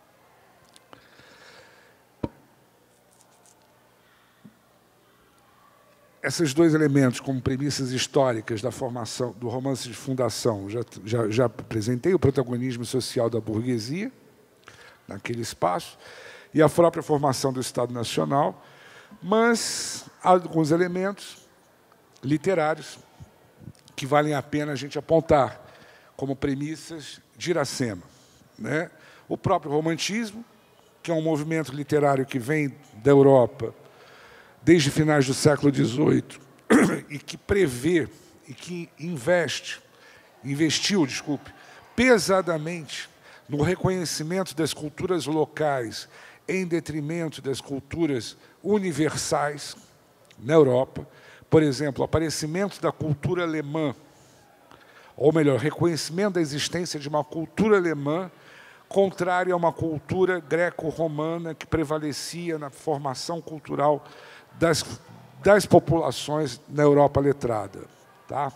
Esses dois elementos, como premissas históricas da formação do romance de fundação, já apresentei o protagonismo social da burguesia, naquele espaço, e a própria formação do Estado Nacional, mas há alguns elementos literários que valem a pena a gente apontar como premissas de Iracema, né? O próprio romantismo, que é um movimento literário que vem da Europa desde finais do século XVIII, e que prevê e que investiu, pesadamente no reconhecimento das culturas locais em detrimento das culturas universais na Europa. Por exemplo, o aparecimento da cultura alemã, ou melhor, reconhecimento da existência de uma cultura alemã contrária a uma cultura greco-romana que prevalecia na formação cultural das populações na Europa letrada. Tá?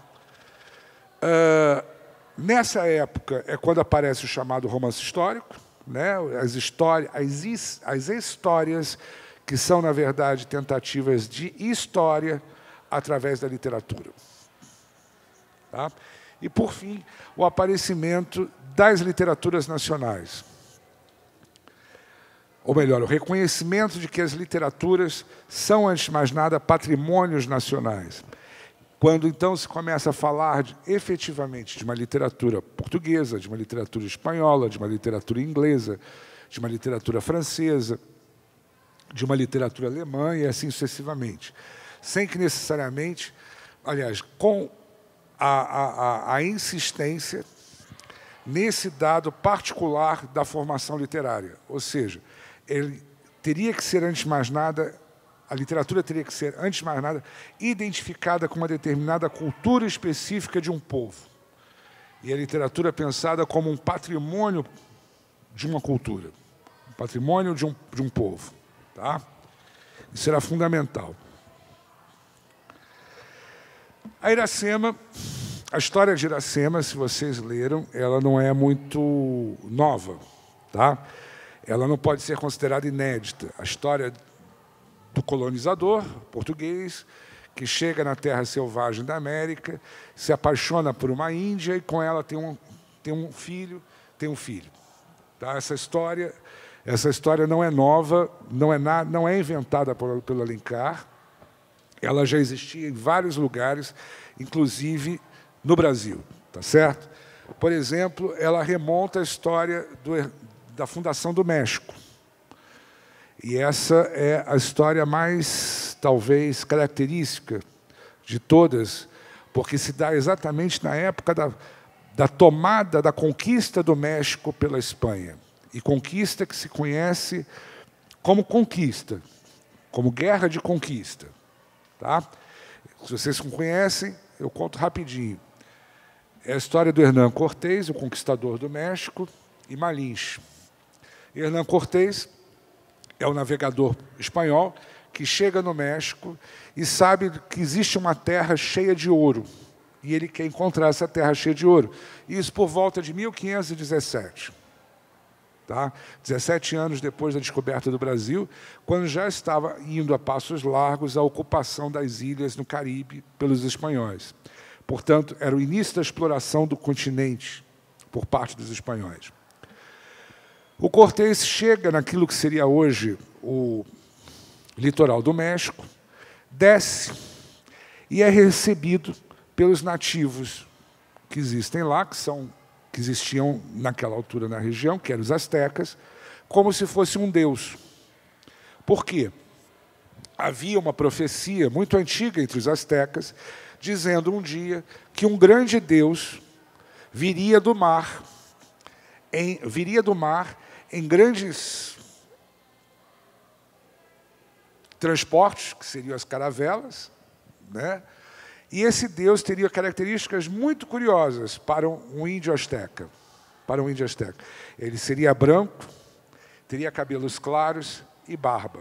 Nessa época é quando aparece o chamado romance histórico, né? As histórias que são, na verdade, tentativas de história através da literatura. Tá? E, por fim, o aparecimento das literaturas nacionais. Ou melhor, o reconhecimento de que as literaturas são, antes de mais nada, patrimônios nacionais. Quando, então, se começa a falar efetivamente de uma literatura portuguesa, de uma literatura espanhola, de uma literatura inglesa, de uma literatura francesa, de uma literatura alemã e assim sucessivamente. Sem que necessariamente, aliás, com a insistência nesse dado particular da formação literária. Ou seja, ele teria que ser, antes de mais nada, a literatura teria que ser, antes de mais nada, identificada com uma determinada cultura específica de um povo. E a literatura pensada como um patrimônio de uma cultura, um patrimônio de um povo. Tá? Isso era fundamental. A Iracema, a história de Iracema, se vocês leram, ela não é muito nova. Tá? Ela não pode ser considerada inédita. A história do colonizador português, que chega na terra selvagem da América, se apaixona por uma índia e com ela tem um filho. Tá? Essa história não é nova, não é inventada pelo Alencar. Ela já existia em vários lugares, inclusive no Brasil. Tá certo? Por exemplo, ela remonta à história da fundação do México. E essa é a história mais, talvez, característica de todas, porque se dá exatamente na época da tomada, da conquista do México pela Espanha. E conquista que se conhece como conquista, como guerra de conquista. Tá? Se vocês não conhecem, eu conto rapidinho. É a história do Hernán Cortés, o conquistador do México, e Malinche. Hernán Cortés é o navegador espanhol que chega no México e sabe que existe uma terra cheia de ouro. E ele quer encontrar essa terra cheia de ouro. Isso por volta de 1517. Tá? 17 anos depois da descoberta do Brasil, quando já estava indo a passos largos a ocupação das ilhas no Caribe pelos espanhóis. Portanto, era o início da exploração do continente por parte dos espanhóis. O Cortés chega naquilo que seria hoje o litoral do México, desce e é recebido pelos nativos que existem lá, que existiam naquela altura na região, que eram os astecas, como se fosse um deus. Por quê? Havia uma profecia muito antiga entre os astecas, dizendo um dia que um grande deus viria do mar em grandes transportes, que seriam as caravelas, né? E esse deus teria características muito curiosas para um índio asteca. Ele seria branco, teria cabelos claros e barba.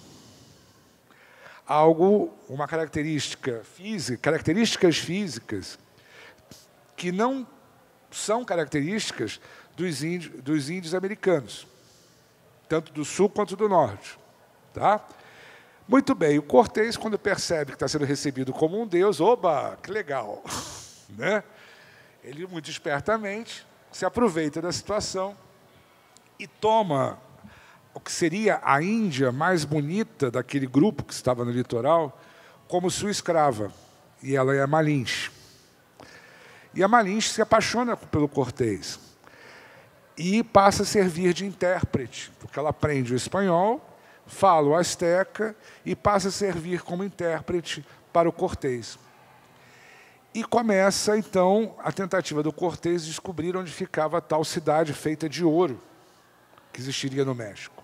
Uma características físicas que não são características dos índios americanos, tanto do sul quanto do norte. Tá? Muito bem, o Cortés, quando percebe que está sendo recebido como um deus, oba, que legal! Né? Ele, muito espertamente, se aproveita da situação e toma o que seria a Índia mais bonita daquele grupo que estava no litoral como sua escrava, e ela é a Malinche. E a Malinche se apaixona pelo Cortés e passa a servir de intérprete, porque ela aprende o espanhol, fala o asteca e passa a servir como intérprete para o Cortés. E começa, então, a tentativa do Cortés de descobrir onde ficava a tal cidade feita de ouro que existiria no México.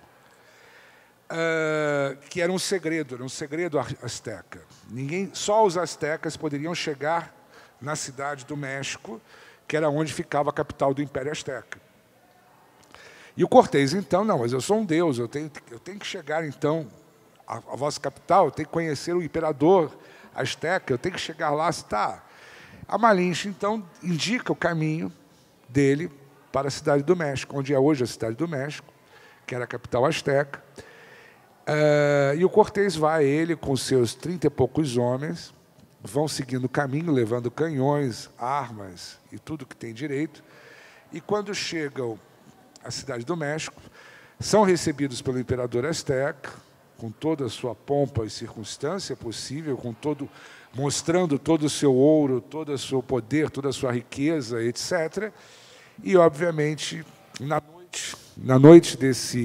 Que era um segredo asteca. Só os astecas poderiam chegar na cidade do México, que era onde ficava a capital do Império Azteca. E o Cortés, então, não, mas eu sou um deus, eu tenho que chegar, então, à vossa capital, eu tenho que conhecer o imperador azteca, eu tenho que chegar lá, está. A Malinche, então, indica o caminho dele para a cidade do México, onde é hoje a cidade do México, que era a capital azteca. E o Cortés vai, ele com seus 30 e poucos homens, vão seguindo o caminho, levando canhões, armas e tudo que tem direito. E quando chegam à cidade do México, são recebidos pelo imperador azteca, com toda a sua pompa e circunstância possível, mostrando todo o seu ouro, todo o seu poder, toda a sua riqueza, etc. E, obviamente, na noite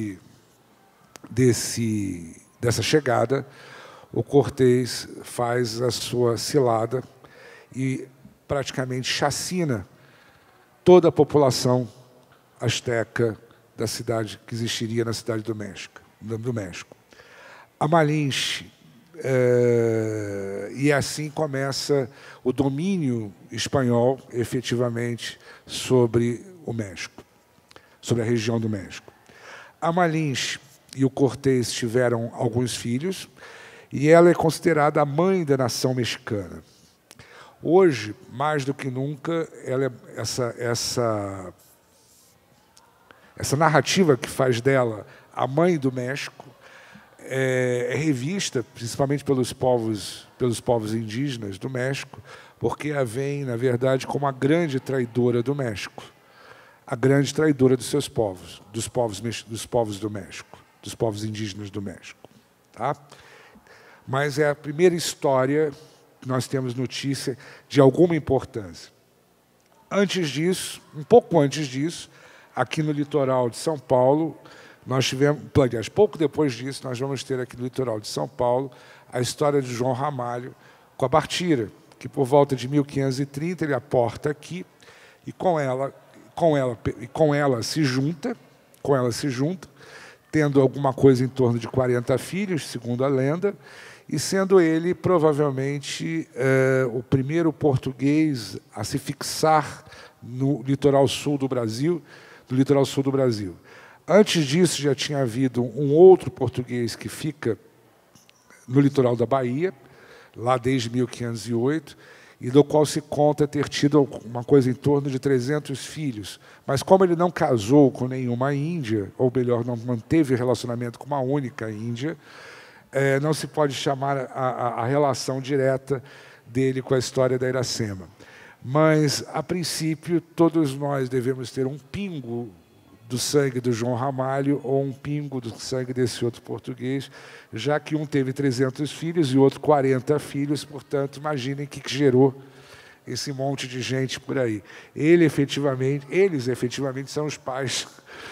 dessa chegada, o Cortés faz a sua cilada e praticamente chacina toda a população asteca da cidade que existiria na cidade do México. A Malinche, e assim começa o domínio espanhol, efetivamente, sobre o México, sobre a região do México. A Malinche e o Cortés tiveram alguns filhos, e ela é considerada a mãe da nação mexicana. Hoje, mais do que nunca, essa narrativa que faz dela a mãe do México é revista, principalmente pelos povos indígenas do México, porque a veem, na verdade, como a grande traidora do México, a grande traidora dos seus povos, dos povos do México, dos povos indígenas do México. Tá? Mas é a primeira história que nós temos notícia de alguma importância. Antes disso, um pouco antes disso, aqui no litoral de São Paulo, nós tivemos, aliás, pouco depois disso, nós vamos ter aqui no litoral de São Paulo a história de João Ramalho com a Bartira, que por volta de 1530 ele aporta aqui e com ela se junta, tendo alguma coisa em torno de 40 filhos, segundo a lenda, e sendo ele provavelmente o primeiro português a se fixar no litoral sul do Brasil, Antes disso, já tinha havido um outro português que fica no litoral da Bahia, lá desde 1508, e do qual se conta ter tido uma coisa em torno de 300 filhos. Mas como ele não casou com nenhuma índia, ou melhor, não manteve relacionamento com uma única índia, não se pode chamar a relação direta dele com a história da Iracema. Mas, a princípio, todos nós devemos ter um pingo do sangue do João Ramalho ou um pingo do sangue desse outro português, já que um teve 300 filhos e o outro 40 filhos, portanto, imaginem o que gerou esse monte de gente por aí. Eles efetivamente são os pais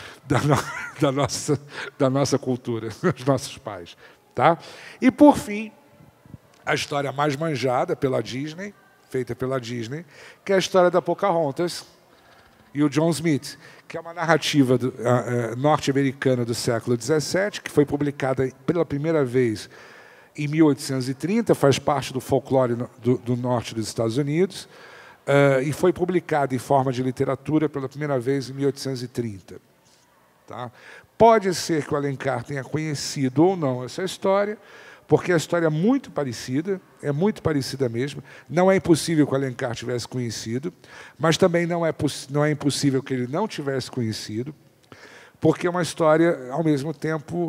da nossa cultura, os nossos pais. Tá? E, por fim, a história mais manjada pela Disney, feita pela Disney, que é a história da Pocahontas e o John Smith, que é uma narrativa norte-americana do século XVII, que foi publicada pela primeira vez em 1830, faz parte do folclore do norte dos Estados Unidos, e foi publicada em forma de literatura pela primeira vez em 1830. Tá? Pode ser que o Alencar tenha conhecido ou não essa história, porque a história é muito parecida mesmo. Não é impossível que o Alencar tivesse conhecido, mas também não é impossível que ele não tivesse conhecido, porque é uma história, ao mesmo tempo,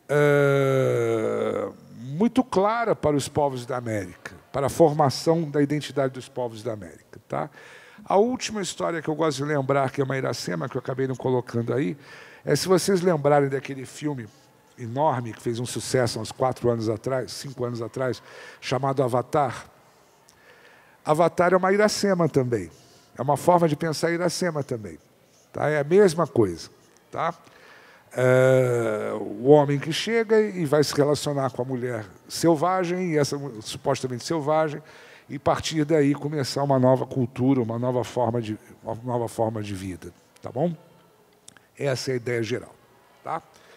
muito clara para os povos da América, para a formação da identidade dos povos da América. Tá? A última história que eu gosto de lembrar, que é uma Iracema, que eu acabei não colocando aí, é se vocês lembrarem daquele filme enorme, que fez um sucesso há uns 5 anos atrás, chamado Avatar. Avatar é uma Iracema também. É uma forma de pensar Iracema também. Tá? É a mesma coisa. Tá? o homem que chega e vai se relacionar com a mulher selvagem, e essa supostamente selvagem, e a partir daí começar uma nova cultura, uma nova forma de vida. Tá bom? Essa é a ideia geral. Tá?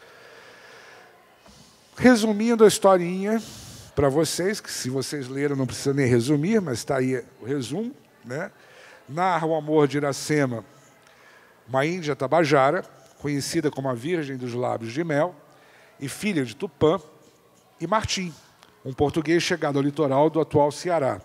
Resumindo a historinha para vocês, que se vocês leram não precisa nem resumir, mas está aí o resumo, né? Narra o amor de Iracema, uma índia tabajara, conhecida como a Virgem dos Lábios de Mel, e filha de Tupã, e Martim, um português chegado ao litoral do atual Ceará.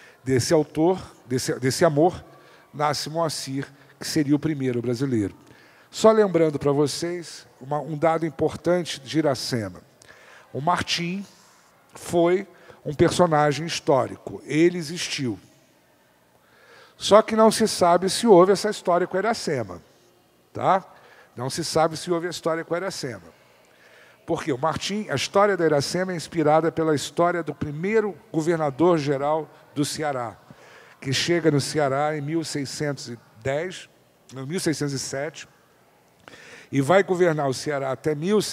Desse amor, nasce Moacir, que seria o primeiro brasileiro. Só lembrando para vocês um dado importante de Iracema. O Martim foi um personagem histórico. Ele existiu. Só que não se sabe se houve essa história com Iracema. Tá? Não se sabe se houve a história com Iracema. Porque o Martim, a história da Iracema é inspirada pela história do primeiro governador-geral do Ceará, que chega no Ceará em 1607, e vai governar o Ceará até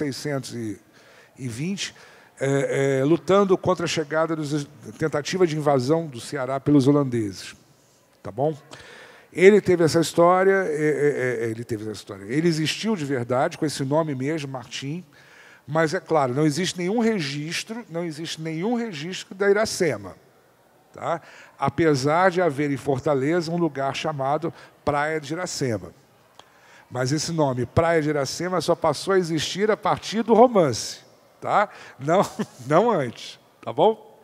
1620, lutando contra a chegada tentativa de invasão do Ceará pelos holandeses. Tá bom? Ele teve essa história, ele existiu de verdade, com esse nome mesmo, Martim, mas, é claro, não existe nenhum registro da Iracema. Tá? Apesar de haver em Fortaleza um lugar chamado Praia de Iracema. Mas esse nome, Praia de Iracema, só passou a existir a partir do romance. Tá? Não antes. Tá bom?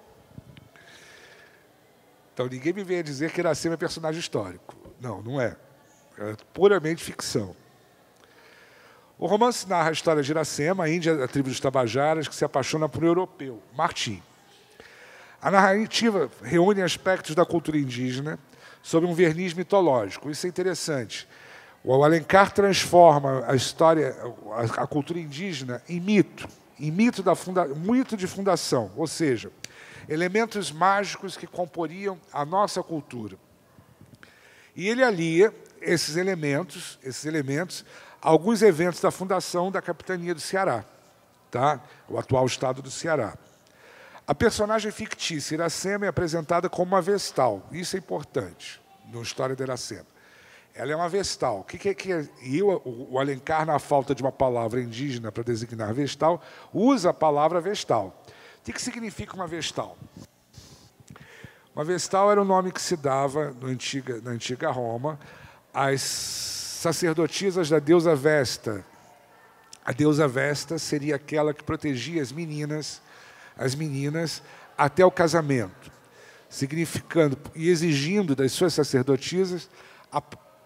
Então, ninguém me venha dizer que Iracema é personagem histórico. Não é. É puramente ficção. O romance narra a história de Iracema, a índia, a tribo dos Tabajaras, que se apaixona por um europeu, Martim. A narrativa reúne aspectos da cultura indígena sob um verniz mitológico. Isso é interessante. O Alencar transforma a história, a cultura indígena, em mito de fundação, ou seja, elementos mágicos que comporiam a nossa cultura. E ele alia esses elementos a alguns eventos da fundação da capitania do Ceará, tá? O atual estado do Ceará. A personagem fictícia Iracema é apresentada como uma vestal. Isso é importante na história da Iracema. Ela é uma vestal. E o Alencar, na falta de uma palavra indígena para designar vestal, usa a palavra vestal. O que significa uma vestal? Uma vestal era o nome que se dava na antiga Roma às sacerdotisas da deusa Vesta. A deusa Vesta seria aquela que protegia as meninas até o casamento, significando e exigindo das suas sacerdotisas a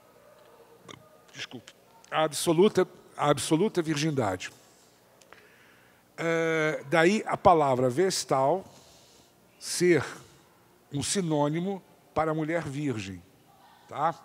absoluta virgindade. Daí a palavra vestal ser um sinônimo para a mulher virgem. Tá?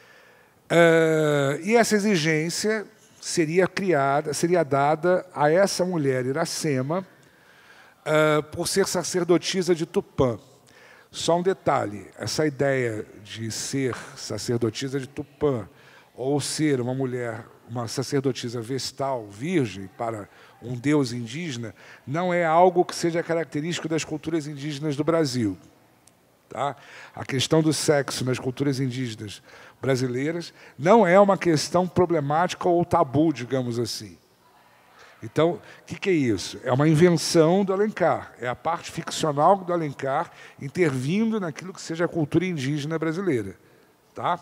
E essa exigência seria dada a essa mulher Iracema por ser sacerdotisa de Tupã. Só um detalhe, essa ideia de ser sacerdotisa de Tupã ou ser uma mulher, uma sacerdotisa vestal, virgem, para um deus indígena, não é algo que seja característico das culturas indígenas do Brasil. Tá? A questão do sexo nas culturas indígenas brasileiras não é uma questão problemática ou tabu, digamos assim. Então, o que é isso? É uma invenção do Alencar, é a parte ficcional do Alencar intervindo naquilo que seja a cultura indígena brasileira. Tá?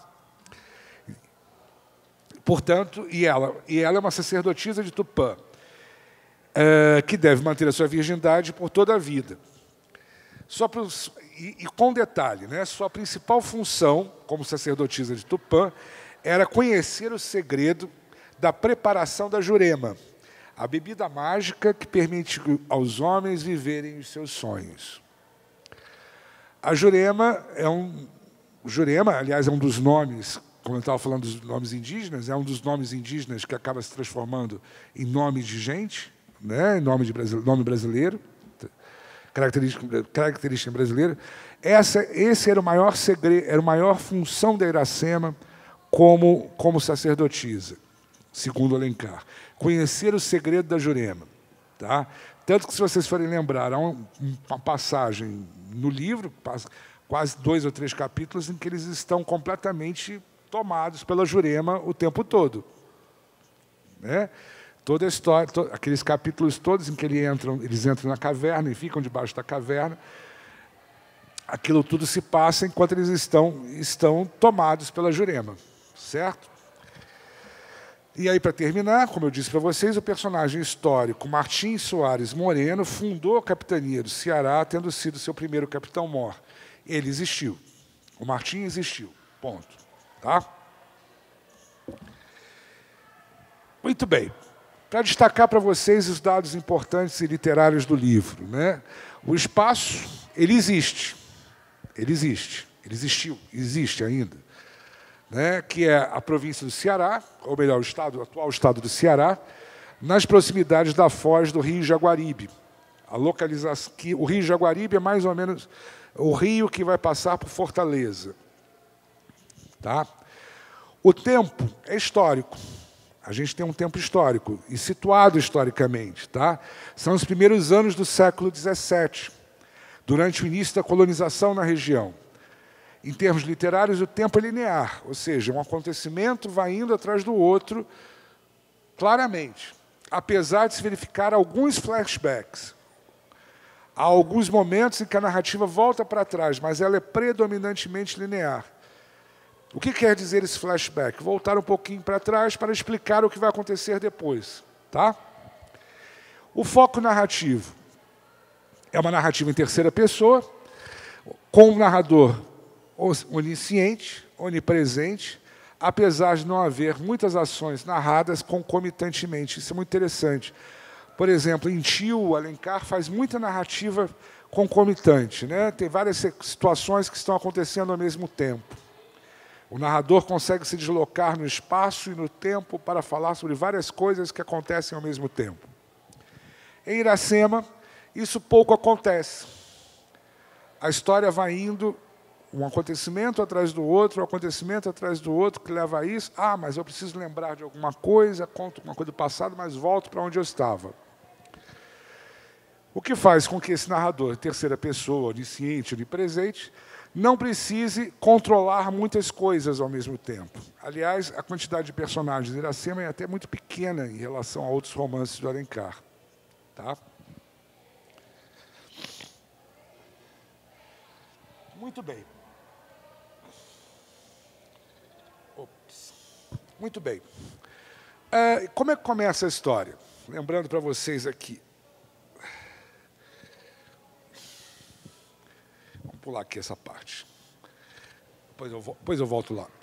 Portanto, e ela é uma sacerdotisa de Tupã, que deve manter a sua virgindade por toda a vida. E com detalhe, né, sua principal função, como sacerdotisa de Tupã, era conhecer o segredo da preparação da jurema, a bebida mágica que permite aos homens viverem os seus sonhos. A jurema, aliás, é um dos nomes, como eu estava falando dos nomes indígenas, é um dos nomes indígenas que acaba se transformando em nome de gente, né, nome brasileiro, característica brasileira. Esse era o maior segredo, era a maior função da Iracema como sacerdotisa, segundo Alencar. conhecer o segredo da Jurema. Tá? Tanto que, se vocês forem lembrar, há uma passagem no livro, quase 2 ou 3 capítulos, em que eles estão completamente tomados pela Jurema o tempo todo. Né? Toda a história, aqueles capítulos todos em que eles entram na caverna e ficam debaixo da caverna, aquilo tudo se passa enquanto eles estão tomados pela Jurema. Certo? E aí, para terminar, como eu disse para vocês, o personagem histórico Martim Soares Moreno fundou a capitania do Ceará, tendo sido seu primeiro capitão-mor. Ele existiu. O Martim existiu. Ponto. Tá? Muito bem. Para destacar para vocês os dados importantes e literários do livro, né? O espaço, ele existe. Ele existe. Ele existiu. Existe ainda. Né, que é a província do Ceará, ou melhor, o atual estado do Ceará, nas proximidades da foz do Rio Jaguaribe. A localização, o Rio Jaguaribe é mais ou menos o rio que vai passar por Fortaleza. Tá? O tempo é histórico. A gente tem um tempo histórico, e situado historicamente. Tá? São os primeiros anos do século XVII, durante o início da colonização na região. Em termos literários, o tempo é linear, ou seja, um acontecimento vai indo atrás do outro claramente, apesar de se verificar alguns flashbacks. Há alguns momentos em que a narrativa volta para trás, mas ela é predominantemente linear. O que quer dizer esse flashback? Voltar um pouquinho para trás para explicar o que vai acontecer depois. Tá? O foco narrativo é uma narrativa em terceira pessoa, com um narrador onisciente, onipresente, apesar de não haver muitas ações narradas concomitantemente. Isso é muito interessante. Por exemplo, em Tio, o Alencar faz muita narrativa concomitante. Né? Tem várias situações que estão acontecendo ao mesmo tempo. O narrador consegue se deslocar no espaço e no tempo para falar sobre várias coisas que acontecem ao mesmo tempo. Em Iracema, isso pouco acontece. A história vai indo um acontecimento atrás do outro, um acontecimento atrás do outro, que leva a isso. Ah, mas eu preciso lembrar de alguma coisa, conto uma coisa do passado, mas volto para onde eu estava. O que faz com que esse narrador, terceira pessoa, onisciente, onipresente, não precise controlar muitas coisas ao mesmo tempo. Aliás, a quantidade de personagens de Iracema é até muito pequena em relação a outros romances do Alencar. Tá? Muito bem. Muito bem. Como é que começa a história? Lembrando para vocês aqui. Vamos pular aqui essa parte. Depois eu volto lá.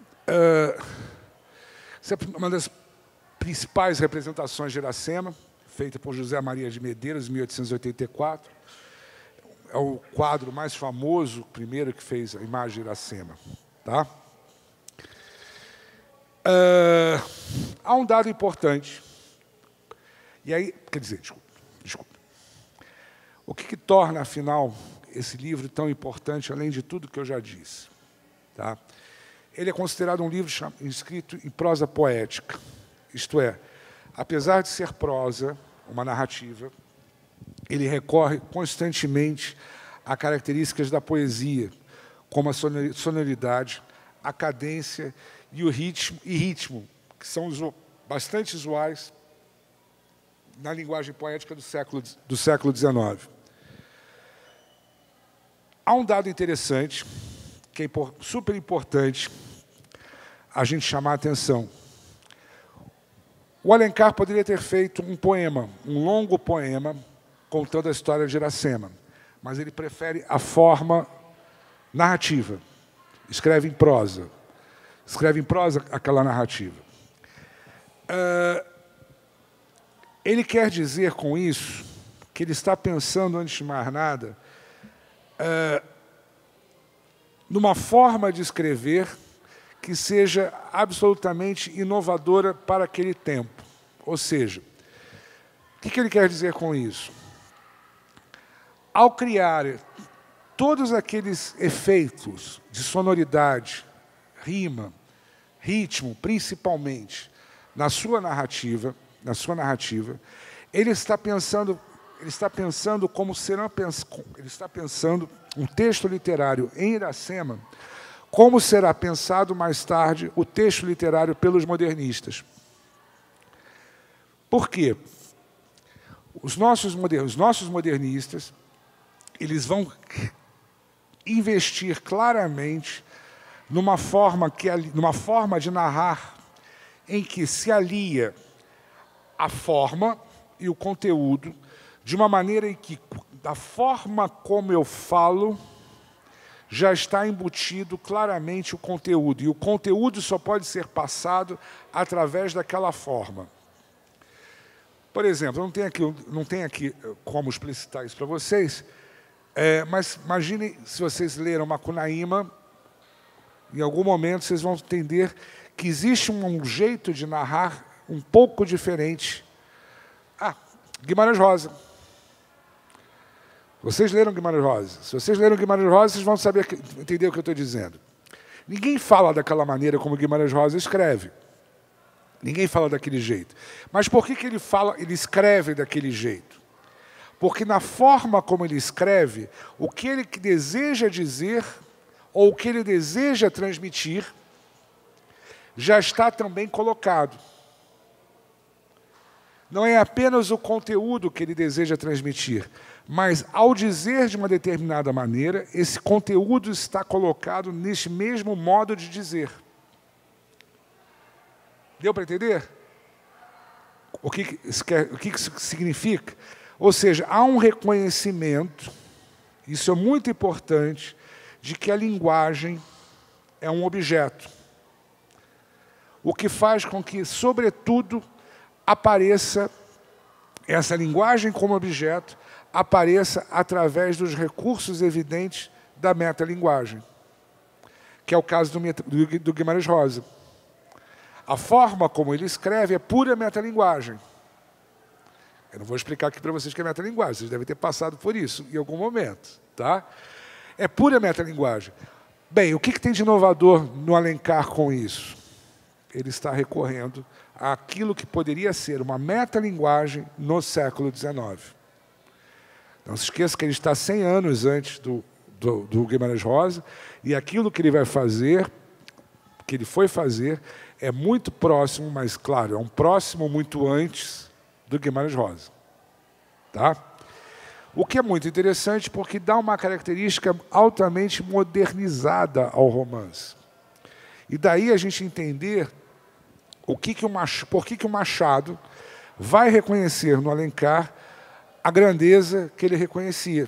Essa é uma das principais representações de Iracema, feita por José Maria de Medeiros, em 1884. É o quadro mais famoso, primeiro que fez a imagem de Iracema. Tá? Há um dado importante. E aí, quer dizer, desculpa. O que torna, afinal, esse livro tão importante, além de tudo que eu já disse? Tá? Ele é considerado um livro escrito em prosa poética. Isto é, apesar de ser prosa, uma narrativa, ele recorre constantemente a características da poesia, como a sonoridade, a cadência e o ritmo, que são bastante usuais na linguagem poética do século XIX. Há um dado interessante, que é super importante a gente chamar a atenção. O Alencar poderia ter feito um poema, um longo poema, contando a história de Iracema, mas ele prefere a forma narrativa. Escreve em prosa. Escreve em prosa aquela narrativa. Ele quer dizer com isso que ele está pensando, antes de mais nada, numa forma de escrever que seja absolutamente inovadora para aquele tempo. Ou seja, o que ele quer dizer com isso? Ao criar todos aqueles efeitos de sonoridade, rima, ritmo, principalmente, na sua narrativa, na sua narrativa, ele está pensando como será ele está pensando um texto literário em Iracema, como será pensado mais tarde o texto literário pelos modernistas. Por quê? Os nossos modernistas, eles vão investir claramente numa forma de narrar em que se alia a forma e o conteúdo de uma maneira em que, da forma como eu falo, já está embutido claramente o conteúdo, e o conteúdo só pode ser passado através daquela forma. Por exemplo, não tenho aqui como explicitar isso para vocês, mas imaginem se vocês leram Macunaíma, em algum momento vocês vão entender que existe um jeito de narrar um pouco diferente. Guimarães Rosa. Vocês leram Guimarães Rosa? Se vocês leram Guimarães Rosa, vocês vão entender o que eu estou dizendo. Ninguém fala daquela maneira como Guimarães Rosa escreve. Ninguém fala daquele jeito. Mas por que ele escreve daquele jeito? Porque na forma como ele escreve, o que ele deseja dizer, ou o que ele deseja transmitir, já está também colocado. Não é apenas o conteúdo que ele deseja transmitir, mas, ao dizer de uma determinada maneira, esse conteúdo está colocado neste mesmo modo de dizer. Deu para entender? O que isso significa? Ou seja, há um reconhecimento, isso é muito importante, de que a linguagem é um objeto. O que faz com que, sobretudo, apareça essa linguagem como objeto, apareça através dos recursos evidentes da metalinguagem, que é o caso do Guimarães Rosa. A forma como ele escreve é pura metalinguagem. Eu não vou explicar aqui para vocês que é metalinguagem, vocês devem ter passado por isso em algum momento. Tá? É pura metalinguagem. Bem, o que tem de inovador no Alencar com isso? Ele está recorrendo àquilo que poderia ser uma metalinguagem no século XIX. Não se esqueça que ele está 100 anos antes do Guimarães Rosa, e aquilo que ele vai fazer, que ele foi fazer, é muito próximo, mas, claro, é um próximo muito antes do Guimarães Rosa. Tá? O que é muito interessante, porque dá uma característica altamente modernizada ao romance. E daí a gente entender por que o Machado vai reconhecer no Alencar a grandeza que ele reconhecia.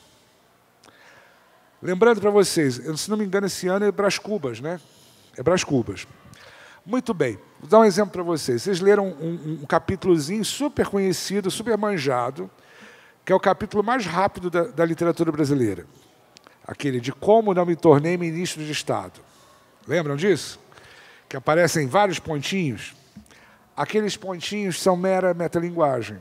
Lembrando para vocês, se não me engano, esse ano é Brás Cubas, né? É Brás Cubas. Muito bem, vou dar um exemplo para vocês. Vocês leram um capítulozinho super conhecido, super manjado, que é o capítulo mais rápido da literatura brasileira. Aquele de Como Não Me Tornei Ministro de Estado. Lembram disso? Que aparecem vários pontinhos. Aqueles pontinhos são mera metalinguagem.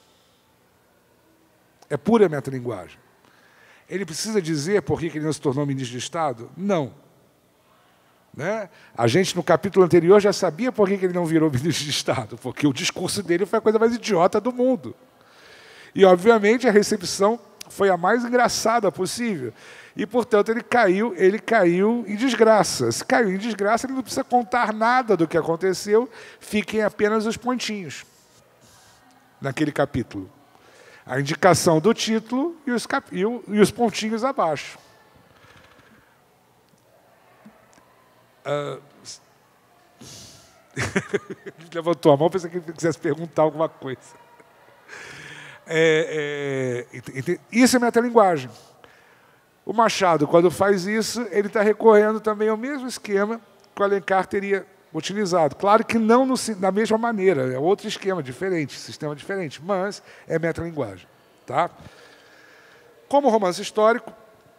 É pura metalinguagem. Ele precisa dizer por que ele não se tornou ministro de Estado? Não. Né? A gente, no capítulo anterior, já sabia por que ele não virou ministro de Estado, porque o discurso dele foi a coisa mais idiota do mundo. E, obviamente, a recepção foi a mais engraçada possível. E, portanto, ele caiu em desgraça. Se caiu em desgraça, ele não precisa contar nada do que aconteceu, fiquem apenas os pontinhos naquele capítulo. A indicação do título e os pontinhos abaixo. Levantou a mão, pensei que ele quisesse perguntar alguma coisa. Isso é metalinguagem. O Machado, quando faz isso, ele está recorrendo também ao mesmo esquema que o Alencar teria utilizado. Claro que não da mesma maneira, é outro esquema diferente, sistema diferente, mas é metalinguagem. Tá? Como romance histórico,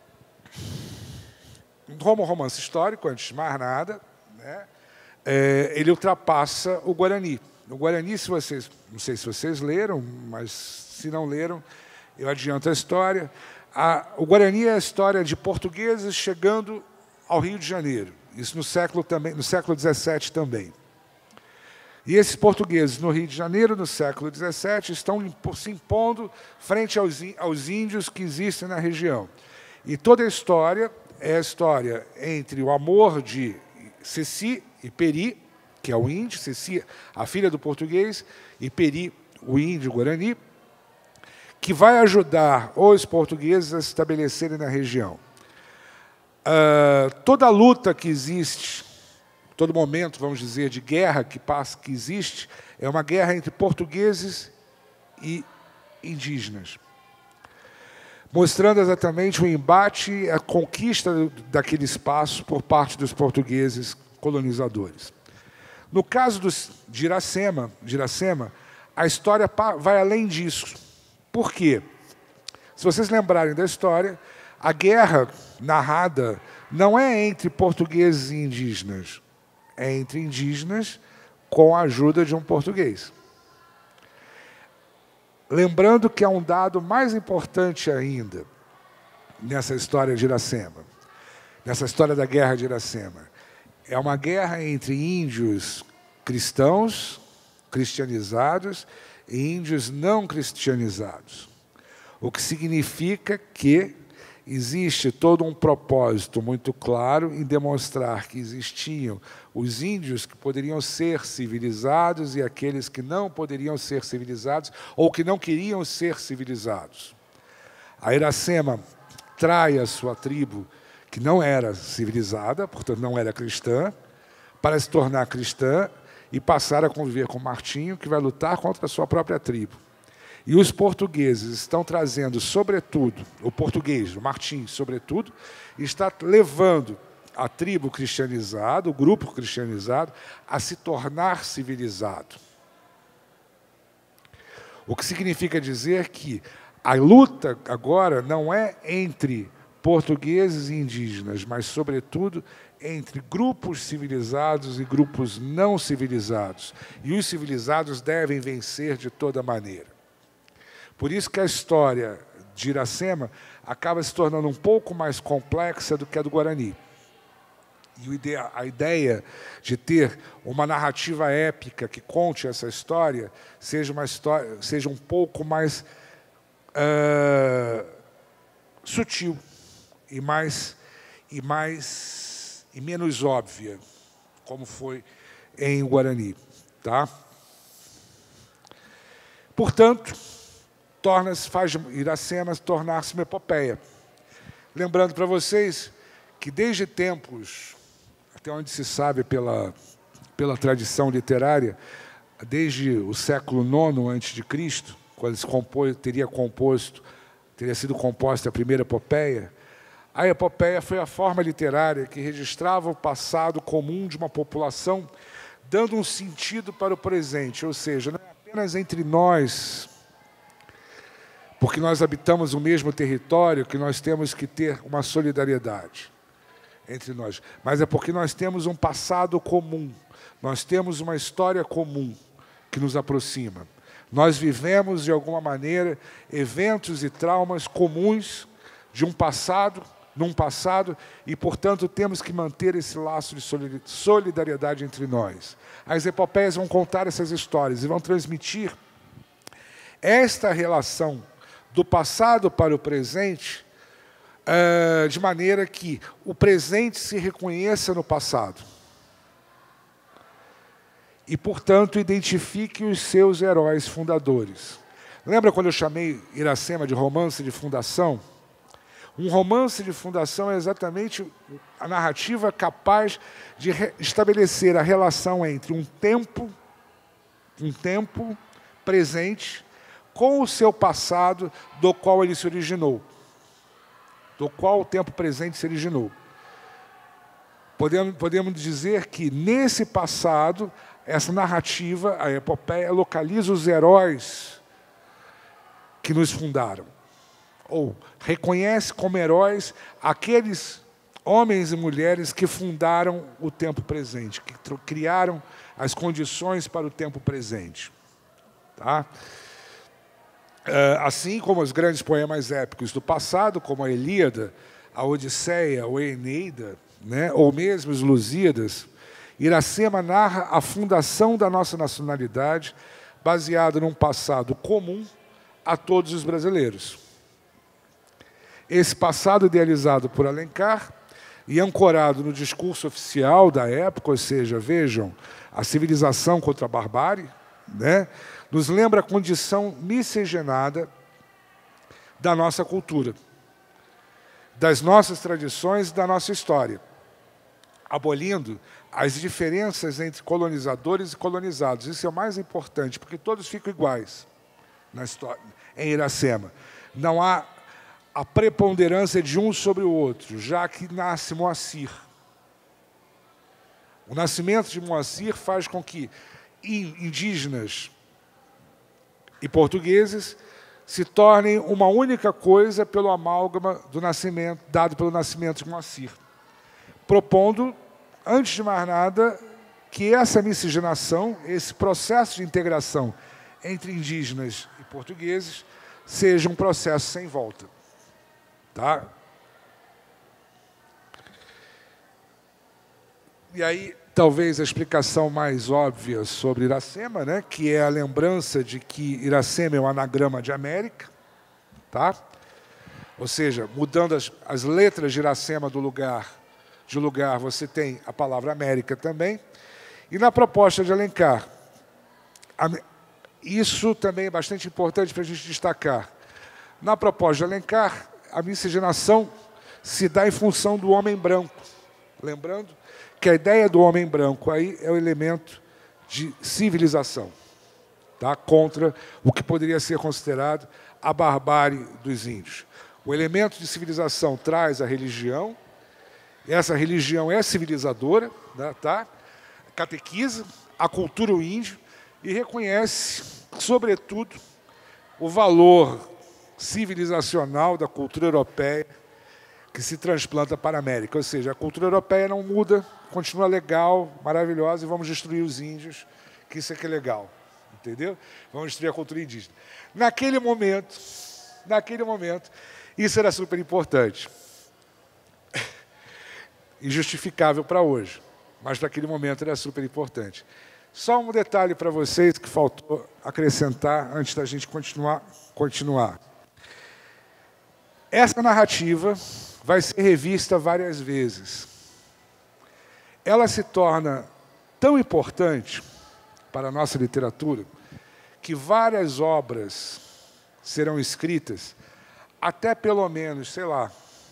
antes de mais nada, né, ele ultrapassa o Guarani. O Guarani, não sei se vocês leram, mas se não leram, eu adianto a história. O Guarani é a história de portugueses chegando ao Rio de Janeiro. Isso no século XVII também. E esses portugueses, no Rio de Janeiro, no século XVII, estão se impondo frente aos índios que existem na região. E toda a história é a história entre o amor de Ceci e Peri, que é o índio, Ceci, a filha do português, e Peri, o índio guarani, que vai ajudar os portugueses a se estabelecerem na região. Toda a luta que existe, todo momento, vamos dizer, de guerra que existe, é uma guerra entre portugueses e indígenas, mostrando exatamente o embate e a conquista daquele espaço por parte dos portugueses colonizadores. No caso de Iracema, a história vai além disso. Por quê? Se vocês lembrarem da história, a guerra narrada não é entre portugueses e indígenas, é entre indígenas com a ajuda de um português. Lembrando que há um dado mais importante ainda nessa história de Iracema, nessa história da guerra de Iracema. É uma guerra entre índios cristãos, cristianizados, e índios não cristianizados. O que significa que existe todo um propósito muito claro em demonstrar que existiam os índios que poderiam ser civilizados e aqueles que não poderiam ser civilizados ou que não queriam ser civilizados. A Iracema trai a sua tribo, que não era civilizada, portanto não era cristã, para se tornar cristã e passar a conviver com Martinho, que vai lutar contra a sua própria tribo. E os portugueses estão trazendo, sobretudo, o português, o Martim, sobretudo, está levando a tribo cristianizada, o grupo cristianizado, a se tornar civilizado. O que significa dizer que a luta agora não é entre portugueses e indígenas, mas, sobretudo, entre grupos civilizados e grupos não civilizados. E os civilizados devem vencer de toda maneira. Por isso que a história de Iracema acaba se tornando um pouco mais complexa do que a do Guarani. E a ideia de ter uma narrativa épica que conte essa história seja um pouco mais sutil e menos óbvia, como foi em Guarani, tá? Portanto, faz Iracema tornar-se uma epopeia. Lembrando para vocês que desde tempos, até onde se sabe pela tradição literária, desde o século IX a.C., quando teria sido composta a primeira epopeia, a epopeia foi a forma literária que registrava o passado comum de uma população, dando um sentido para o presente, ou seja, não é apenas entre nós, porque nós habitamos o mesmo território, que nós temos que ter uma solidariedade entre nós, mas é porque nós temos um passado comum, nós temos uma história comum que nos aproxima. Nós vivemos, de alguma maneira, eventos e traumas comuns de num passado, e, portanto, temos que manter esse laço de solidariedade entre nós. As epopeias vão contar essas histórias e vão transmitir esta relação do passado para o presente, de maneira que o presente se reconheça no passado. E, portanto, identifique os seus heróis fundadores. Lembra quando eu chamei Iracema de romance de fundação? Um romance de fundação é exatamente a narrativa capaz de estabelecer a relação entre um tempo presente com o seu passado, do qual ele se originou, do qual o tempo presente se originou. Podemos dizer que, nesse passado, essa narrativa, a epopeia, localiza os heróis que nos fundaram, ou reconhece como heróis aqueles homens e mulheres que fundaram o tempo presente, que criaram as condições para o tempo presente. Tá? Assim como os grandes poemas épicos do passado, como a Ilíada, a Odisseia ou a Eneida, né, ou mesmo os Lusíadas, Iracema narra a fundação da nossa nacionalidade, baseada num passado comum a todos os brasileiros. Esse passado idealizado por Alencar e ancorado no discurso oficial da época, ou seja, vejam, a civilização contra a barbárie, né, nos lembra a condição miscigenada da nossa cultura, das nossas tradições e da nossa história, abolindo as diferenças entre colonizadores e colonizados. Isso é o mais importante, porque todos ficam iguais na história, em Iracema. Não há a preponderância de um sobre o outro, já que nasce Moacir. O nascimento de Moacir faz com que indígenas e portugueses se tornem uma única coisa pelo amálgama do nascimento, dado pelo nascimento de Moacir, propondo, antes de mais nada, que essa miscigenação, esse processo de integração entre indígenas e portugueses, seja um processo sem volta. Tá? E aí, talvez a explicação mais óbvia sobre Iracema, né, que é a lembrança de que Iracema é um anagrama de América, tá? Ou seja, mudando as letras de Iracema de lugar, você tem a palavra América também. E na proposta de Alencar, isso também é bastante importante para a gente destacar. Na proposta de Alencar, a miscigenação se dá em função do homem branco. Lembrando que a ideia do homem branco aí é o elemento de civilização, tá? Contra o que poderia ser considerado a barbárie dos índios. O elemento de civilização traz a religião, essa religião é civilizadora, né, tá? Catequiza a cultura índio e reconhece, sobretudo, o valor civilizacional da cultura europeia que se transplanta para a América. Ou seja, a cultura europeia não muda, continua legal, maravilhosa, e vamos destruir os índios, que isso é que é legal. Entendeu? Vamos destruir a cultura indígena. Naquele momento, isso era super importante. Injustificável para hoje, mas naquele momento era super importante. Só um detalhe para vocês que faltou acrescentar antes da gente continuar. Essa narrativa vai ser revista várias vezes. Ela se torna tão importante para a nossa literatura que várias obras serão escritas até pelo menos, sei lá,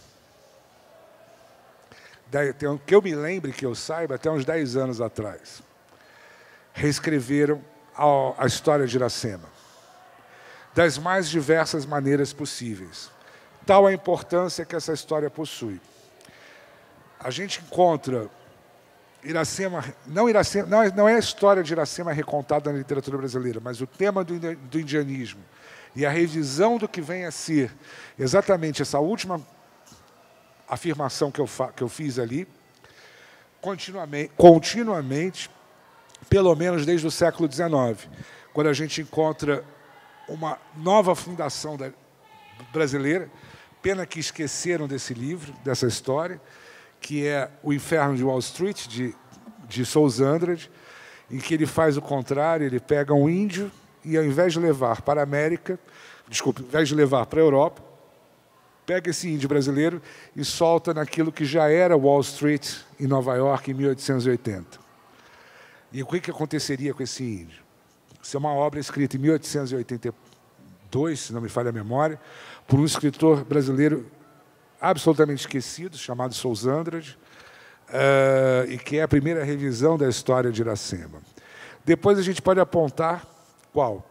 que eu me lembre, que eu saiba, até uns 10 anos atrás, reescreveram a história de Iracema das mais diversas maneiras possíveis. Tal a importância que essa história possui. A gente encontra Iracema, não é a história de Iracema recontada na literatura brasileira, mas o tema do indianismo e a revisão do que vem a ser exatamente essa última afirmação que eu fiz ali, continuamente, pelo menos desde o século XIX, quando a gente encontra uma nova fundação brasileira. Pena que esqueceram desse livro, dessa história, que é O Inferno de Wall Street, de Sousa Andrade, em que ele faz o contrário, ele pega um índio e, ao invés de levar para a América, ao invés de levar para a Europa, pega esse índio brasileiro e solta naquilo que já era Wall Street, em Nova York, em 1880. E o que aconteceria com esse índio? Isso é uma obra escrita em 1882, se não me falha a memória, por um escritor brasileiro absolutamente esquecido, chamado Sousa Andrade, e que é a primeira revisão da história de Iracema. Depois a gente pode apontar qual?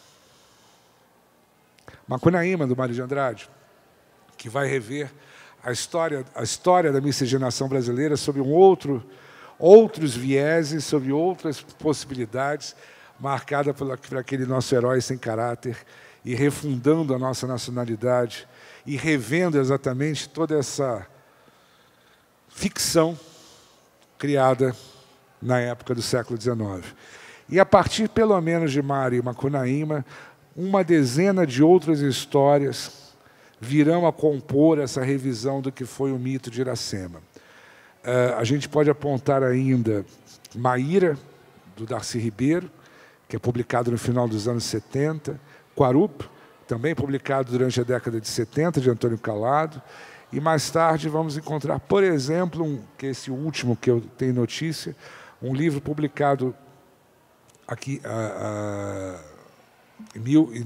Macunaíma, do Mário de Andrade, que vai rever a história da miscigenação brasileira sob outros vieses, sob outras possibilidades, marcada por aquele nosso herói sem caráter, e refundando a nossa nacionalidade, e revendo exatamente toda essa ficção criada na época do século XIX. E, a partir, pelo menos, de Mário e Macunaíma, uma dezena de outras histórias virão a compor essa revisão do que foi o mito de Iracema. A gente pode apontar ainda Maíra, do Darcy Ribeiro, que é publicado no final dos anos 70, Quarup, também publicado durante a década de 70, de Antônio Calado, e mais tarde vamos encontrar, por exemplo, que é esse último que eu tenho notícia, um livro publicado aqui em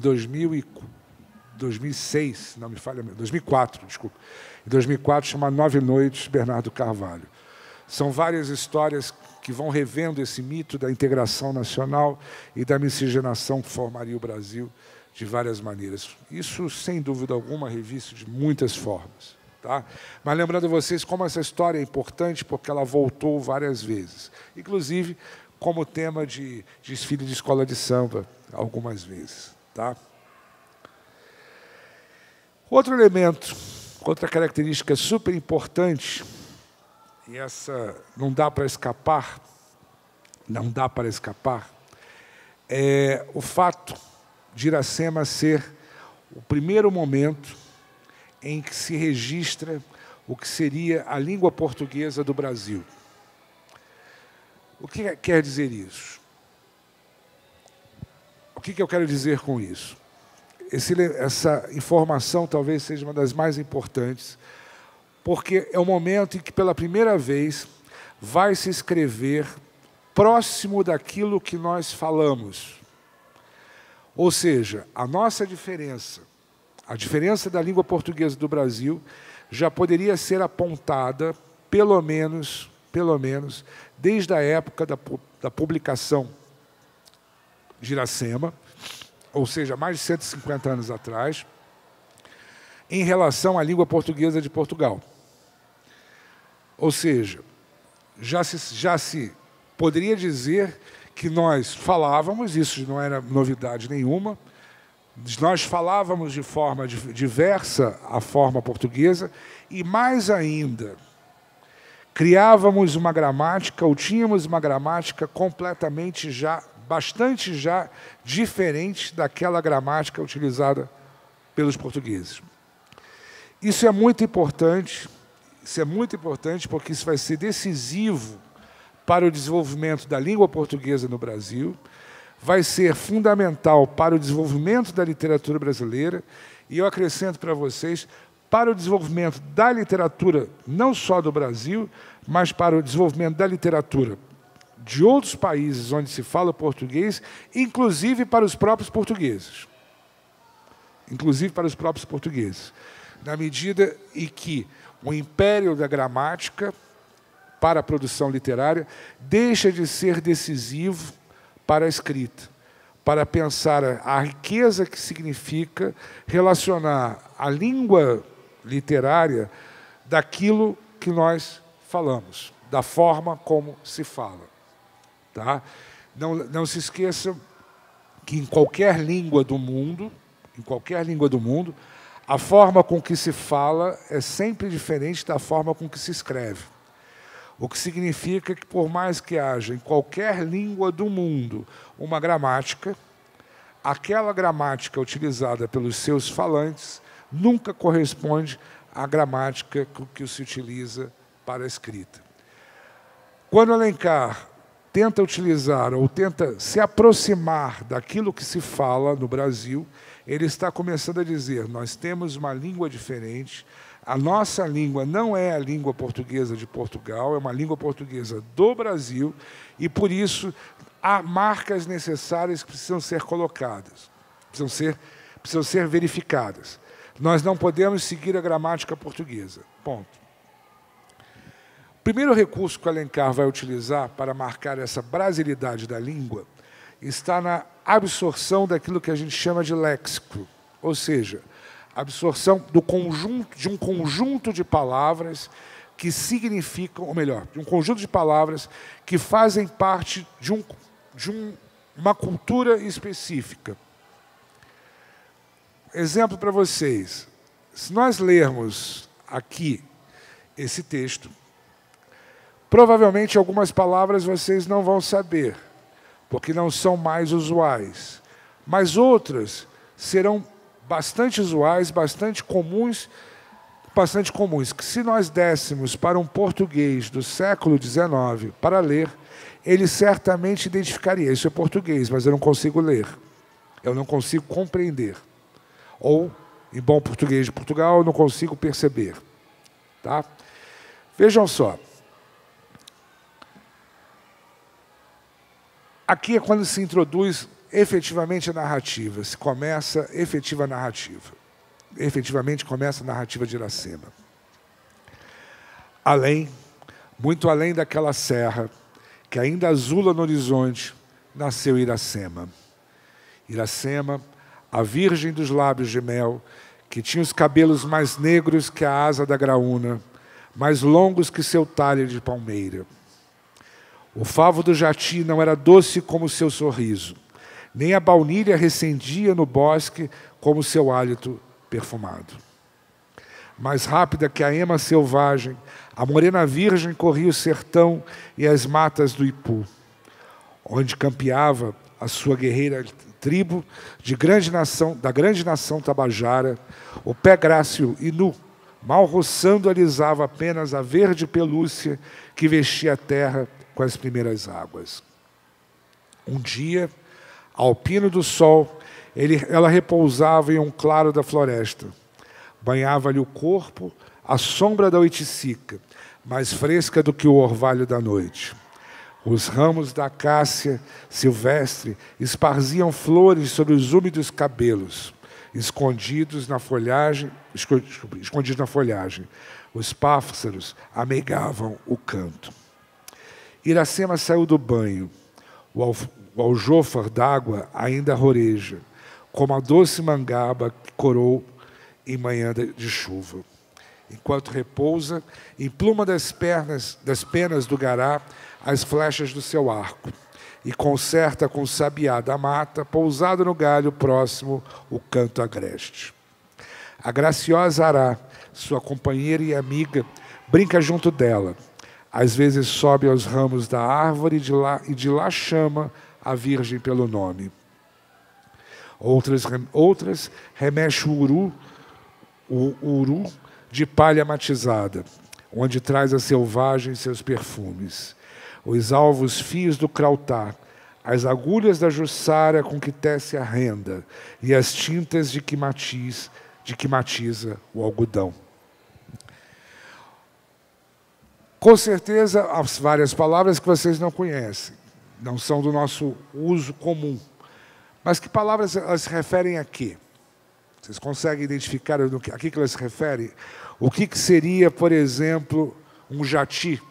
2006, não me falha, 2004, desculpa, em 2004, chamado Nove Noites, Bernardo Carvalho. São várias histórias que vão revendo esse mito da integração nacional e da miscigenação que formaria o Brasil de várias maneiras. Isso, sem dúvida alguma, revisto de muitas formas. Tá? Mas lembrando a vocês como essa história é importante, porque ela voltou várias vezes. Inclusive, como tema de desfile de escola de samba, algumas vezes. Tá? Outro elemento, outra característica super importante, e essa não dá para escapar, é o fato de Iracema ser o primeiro momento em que se registra o que seria a língua portuguesa do Brasil. O que quer dizer isso? O que eu quero dizer com isso? Essa informação talvez seja uma das mais importantes, porque é o momento em que, pela primeira vez, vai se escrever próximo daquilo que nós falamos. Ou seja, a nossa diferença, a diferença da língua portuguesa do Brasil, já poderia ser apontada, pelo menos, desde a época da publicação de Iracema, ou seja, mais de 150 anos atrás, em relação à língua portuguesa de Portugal. Ou seja, já se poderia dizer que nós falávamos, isso não era novidade nenhuma, nós falávamos de forma diversa a forma portuguesa e, mais ainda, criávamos uma gramática, ou tínhamos uma gramática completamente bastante diferente daquela gramática utilizada pelos portugueses. Isso é muito importante porque isso vai ser decisivo para o desenvolvimento da língua portuguesa no Brasil, vai ser fundamental para o desenvolvimento da literatura brasileira, e eu acrescento para vocês, para o desenvolvimento da literatura, não só do Brasil, mas para o desenvolvimento da literatura de outros países onde se fala português, inclusive para os próprios portugueses. Na medida em que o império da gramática para a produção literária deixa de ser decisivo para a escrita, para pensar a riqueza que significa relacionar a língua literária daquilo que nós falamos, da forma como se fala. Tá? Não se esqueçam que em qualquer língua do mundo, a forma com que se fala é sempre diferente da forma com que se escreve. O que significa que, por mais que haja em qualquer língua do mundo uma gramática, aquela gramática utilizada pelos seus falantes nunca corresponde à gramática que se utiliza para a escrita. Quando Alencar tenta utilizar ou tenta se aproximar daquilo que se fala no Brasil, ele está começando a dizer: nós temos uma língua diferente, a nossa língua não é a língua portuguesa de Portugal, é uma língua portuguesa do Brasil, e por isso há marcas necessárias que precisam ser colocadas, precisam ser verificadas. Nós não podemos seguir a gramática portuguesa. Ponto. O primeiro recurso que Alencar vai utilizar para marcar essa brasilidade da língua está na absorção daquilo que a gente chama de léxico, ou seja, absorção de um conjunto de palavras que significam, ou melhor, de um conjunto de palavras que fazem parte de uma cultura específica. Exemplo para vocês. Se nós lermos aqui esse texto, provavelmente algumas palavras vocês não vão saber, porque não são mais usuais. Mas outras serão bastante usuais, bastante comuns, bastante comuns, que se nós dessemos para um português do século XIX para ler, ele certamente identificaria. Isso é português, mas eu não consigo ler. Eu não consigo compreender. Ou, em bom português de Portugal, eu não consigo perceber. Tá? Vejam só. Aqui é quando se introduz efetivamente a narrativa, se começa efetiva narrativa. Efetivamente começa a narrativa de Iracema. Além, muito além daquela serra, que ainda azula no horizonte, nasceu Iracema. Iracema, a virgem dos lábios de mel, que tinha os cabelos mais negros que a asa da graúna, mais longos que seu talhe de palmeira. O favo do jati não era doce como seu sorriso, nem a baunilha recendia no bosque como seu hálito perfumado. Mais rápida que a ema selvagem, a morena virgem corria o sertão e as matas do Ipu, onde campeava a sua guerreira tribo da grande nação tabajara, o pé grácil e nu, mal roçando alisava apenas a verde pelúcia que vestia a terra com as primeiras águas. Um dia, ao pino do sol, ela repousava em um claro da floresta. Banhava-lhe o corpo a sombra da oiticica, mais fresca do que o orvalho da noite. Os ramos da acácia silvestre esparziam flores sobre os úmidos cabelos, escondidos na folhagem. Os pássaros ameigavam o canto. Iracema saiu do banho. O aljôfar d'água ainda roreja, como a doce mangaba que corou em manhã de chuva. Enquanto repousa, empluma das penas do gará as flechas do seu arco e concerta com o sabiá da mata, pousado no galho próximo, o canto agreste. A graciosa ará, sua companheira e amiga, brinca junto dela. Às vezes sobe aos ramos da árvore e de lá chama a virgem pelo nome. Outras remexe o uru de palha matizada, onde traz a selvagem seus perfumes. Os alvos fios do crautá, as agulhas da jussara com que tece a renda e as tintas de que matiza o algodão. Com certeza, as várias palavras que vocês não conhecem, não são do nosso uso comum. Mas que palavras elas se referem a quê? Vocês conseguem identificar a que elas se referem? O que seria, por exemplo, um jati?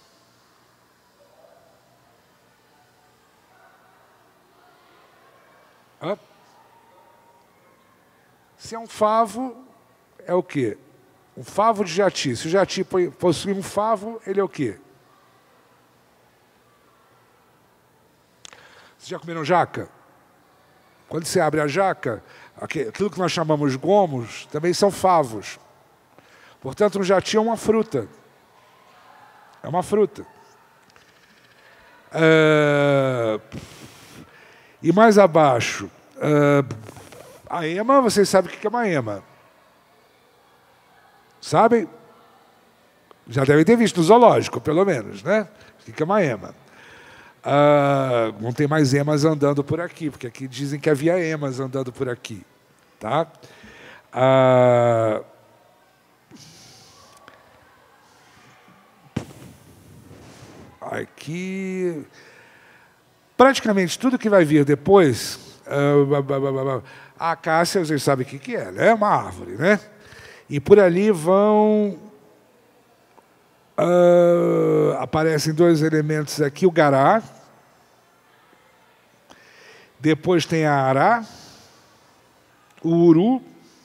Hã? Se é um favo, é o quê? Um favo de jati. Se o jati possui um favo, ele é o quê? Vocês já comeram jaca? Quando você abre a jaca, aquilo que nós chamamos gomos, também são favos. Portanto, um jati é uma fruta. É uma fruta. E mais abaixo, a ema, vocês sabem o que é uma ema? Sabem? Já devem ter visto no zoológico, pelo menos, né? O que é uma ema? Não tem mais emas andando por aqui, porque aqui dizem que havia emas andando por aqui. Tá? Aqui... Praticamente tudo que vai vir depois... a acácia, vocês sabem o que é, né? É uma árvore, né? E por ali vão... aparecem dois elementos aqui, o gará. Depois tem a ará, o uru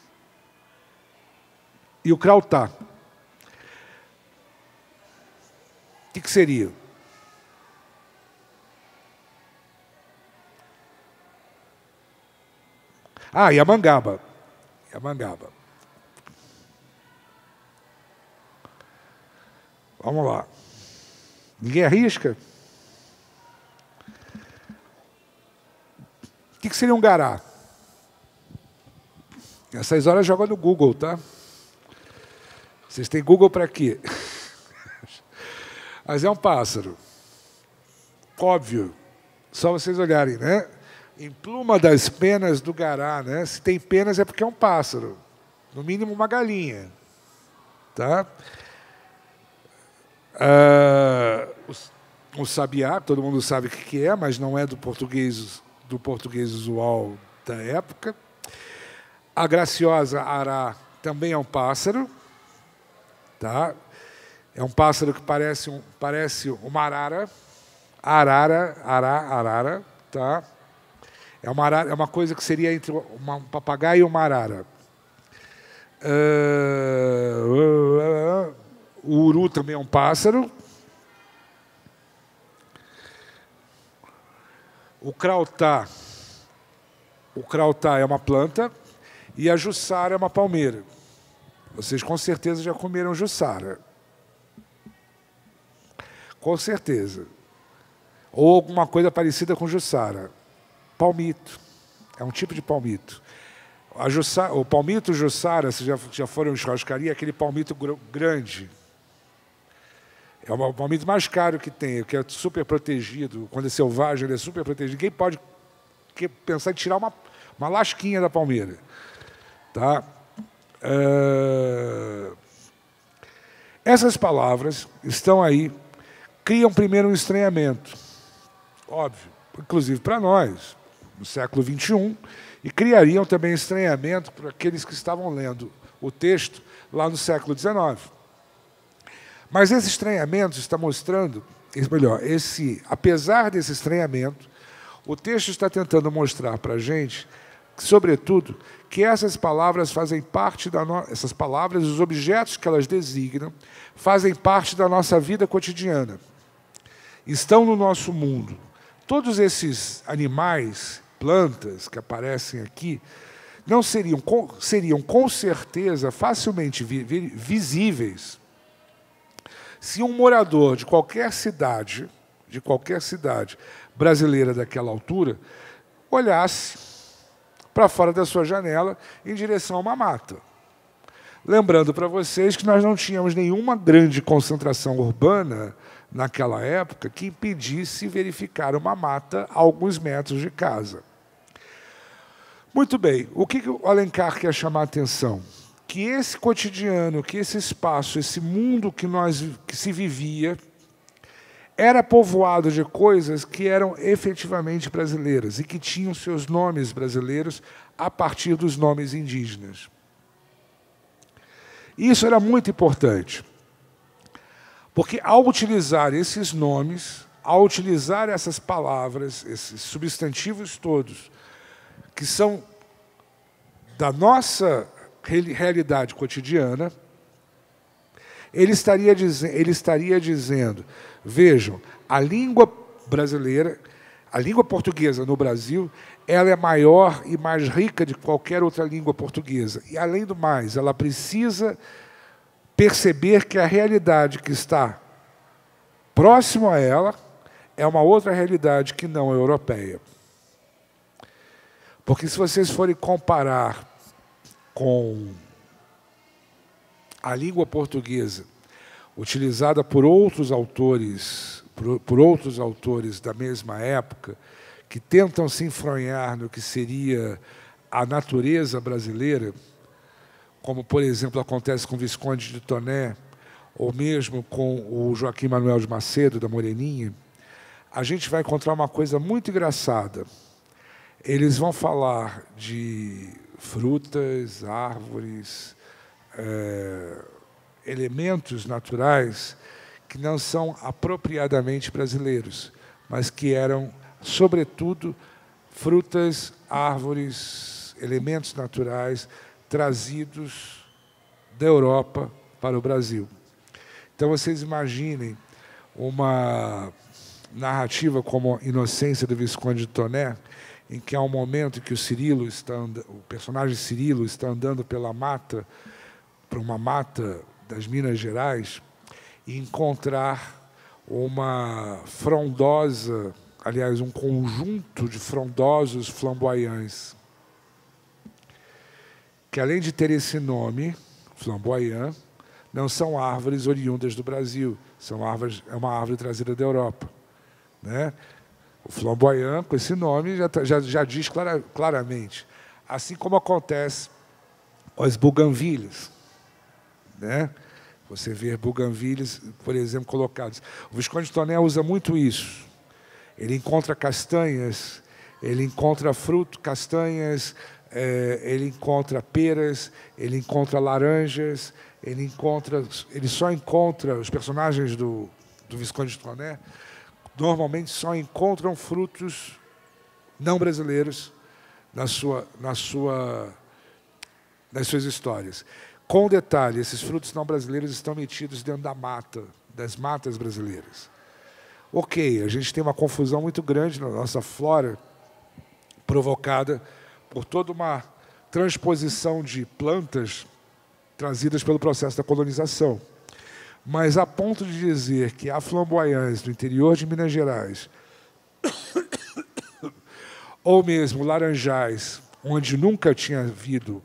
e o crautá. O que seria? E a mangaba. E a mangaba. Vamos lá. Ninguém arrisca? O que seria um gará? Essas horas joga no Google, tá? Vocês têm Google para quê? Mas é um pássaro. Óbvio. Só vocês olharem, né? Empluma das penas do gará, né? Se tem penas é porque é um pássaro. No mínimo uma galinha. Tá? O sabiá, todo mundo sabe o que é, mas não é do português usual da época. A graciosa ará também é um pássaro. Tá? É um pássaro que parece uma arara. Arara, tá? É uma coisa que seria entre um papagaio e uma arara. O uru também é um pássaro. O crautá é uma planta. E a jussara é uma palmeira. Vocês com certeza já comeram jussara. Com certeza. Ou alguma coisa parecida com jussara. Palmito. É um tipo de palmito. O palmito jussara, se já foram em churrascaria, é aquele palmito grande. É o palmito mais caro que tem, que é super protegido. Quando é selvagem, ele é super protegido. Ninguém pode pensar em tirar uma lasquinha da palmeira. Tá? Essas palavras estão aí, criam primeiro um estranhamento. Óbvio, inclusive para nós, no século XXI, e criariam também estranhamento para aqueles que estavam lendo o texto lá no século XIX. Mas esse estranhamento está mostrando, apesar desse estranhamento, o texto está tentando mostrar para a gente, sobretudo, que essas palavras fazem parte essas palavras, os objetos que elas designam, fazem parte da nossa vida cotidiana. Estão no nosso mundo. Todos esses animais, plantas que aparecem aqui, não seriam com certeza facilmente visíveis se um morador de qualquer cidade brasileira daquela altura olhasse para fora da sua janela em direção a uma mata. Lembrando para vocês que nós não tínhamos nenhuma grande concentração urbana naquela época que impedisse verificar uma mata a alguns metros de casa. Muito bem, o que o Alencar quer chamar a atenção? Que esse cotidiano, que esse espaço, esse mundo que se vivia, era povoado de coisas que eram efetivamente brasileiras e que tinham seus nomes brasileiros a partir dos nomes indígenas. Isso era muito importante, porque ao utilizar esses nomes, ao utilizar essas palavras, esses substantivos todos, que são da nossa realidade cotidiana, ele estaria dizendo, vejam, a língua brasileira, a língua portuguesa no Brasil, ela é maior e mais rica de qualquer outra língua portuguesa. E, além do mais, ela precisa perceber que a realidade que está próximo a ela é uma outra realidade que não é europeia. Porque se vocês forem comparar com a língua portuguesa utilizada por outros autores da mesma época, que tentam se enfronhar no que seria a natureza brasileira, como, por exemplo, acontece com o Visconde de Toné, ou mesmo com o Joaquim Manuel de Macedo, da Moreninha, a gente vai encontrar uma coisa muito engraçada. Eles vão falar de frutas, árvores, elementos naturais que não são apropriadamente brasileiros, mas que eram, sobretudo, frutas, árvores, elementos naturais trazidos da Europa para o Brasil. Então, vocês imaginem uma narrativa como Inocência do Visconde de Toné, em que há um momento em que o personagem Cirilo está andando pela mata, para uma mata das Minas Gerais, e encontrar uma frondosa, aliás, um conjunto de frondosos flamboyants, que, além de ter esse nome, flamboyant, não são árvores oriundas do Brasil, são árvores, é uma árvore trazida da Europa, né? O flamboyant, com esse nome, já diz claramente. Assim como acontece com as buganvílias, né? Você vê buganvílias, por exemplo, colocadas. O Visconde de Toné usa muito isso. Ele encontra castanhas, ele encontra fruto, castanhas, ele encontra peras, ele encontra laranjas, ele só encontra, os personagens do Visconde de Toné, normalmente só encontram frutos não brasileiros nas suas histórias. Com detalhe, esses frutos não brasileiros estão metidos dentro da mata, das matas brasileiras. Ok, a gente tem uma confusão muito grande na nossa flora, provocada por toda uma transposição de plantas trazidas pelo processo da colonização. Mas a ponto de dizer que há flamboyants do interior de Minas Gerais, ou mesmo laranjais, onde nunca tinha havido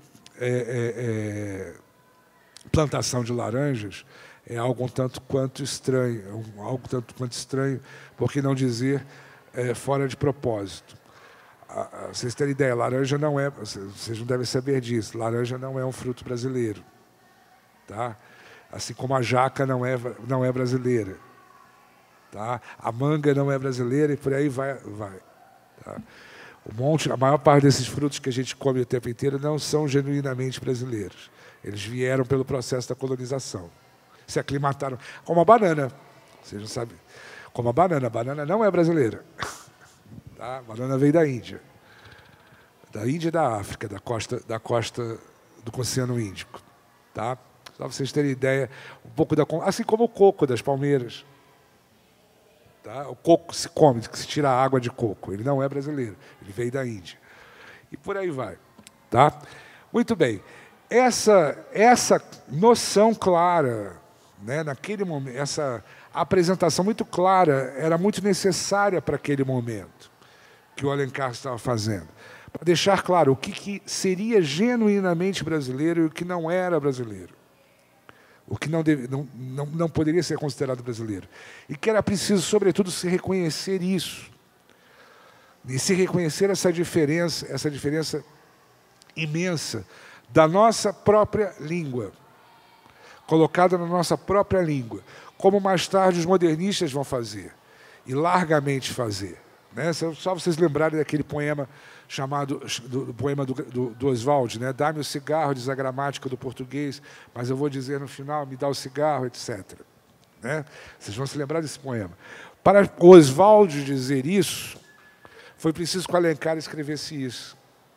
plantação de laranjas, é algo um tanto quanto estranho, por que não dizer fora de propósito. Vocês terem ideia, laranja não é, vocês não devem saber disso, laranja não é um fruto brasileiro, tá? Assim como a jaca não é brasileira, tá? A manga não é brasileira e por aí vai, tá? A maior parte desses frutos que a gente come o tempo inteiro não são genuinamente brasileiros. Eles vieram pelo processo da colonização. Se aclimataram. Como a banana. Vocês não sabem. Como a banana não é brasileira. Tá? A banana veio da Índia. Da Índia e da África, da costa do Oceano Índico. Tá? Só para vocês terem ideia, um pouco assim como o coco das palmeiras. Tá? O coco se come, se tira a água de coco. Ele não é brasileiro, ele veio da Índia. E por aí vai. Tá? Muito bem. Essa noção clara, né, naquele momento, essa apresentação muito clara, era muito necessária para aquele momento que o Alencar estava fazendo. Para deixar claro o que seria genuinamente brasileiro e o que não era brasileiro. O que não poderia ser considerado brasileiro. E que era preciso, sobretudo, se reconhecer isso. E se reconhecer essa diferença imensa da nossa própria língua, colocada na nossa própria língua, como mais tarde os modernistas vão fazer, e largamente fazer. Né? Só vocês lembrarem daquele poema do poema do Oswald, né? Dá-me o cigarro, diz a gramática do português, mas eu vou dizer no final, me dá o cigarro, etc. Né? Vocês vão se lembrar desse poema. Para Oswald dizer isso, foi preciso que o Alencar escrevesse isso.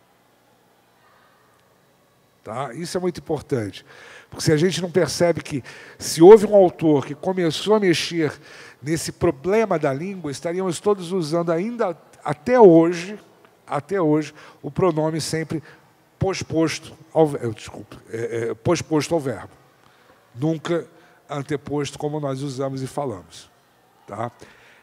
Tá? Isso é muito importante, porque se a gente não percebe que, se houve um autor que começou a mexer nesse problema da língua, estaríamos todos usando ainda até hoje o pronome sempre posposto ao verbo, nunca anteposto como nós usamos e falamos. Tá?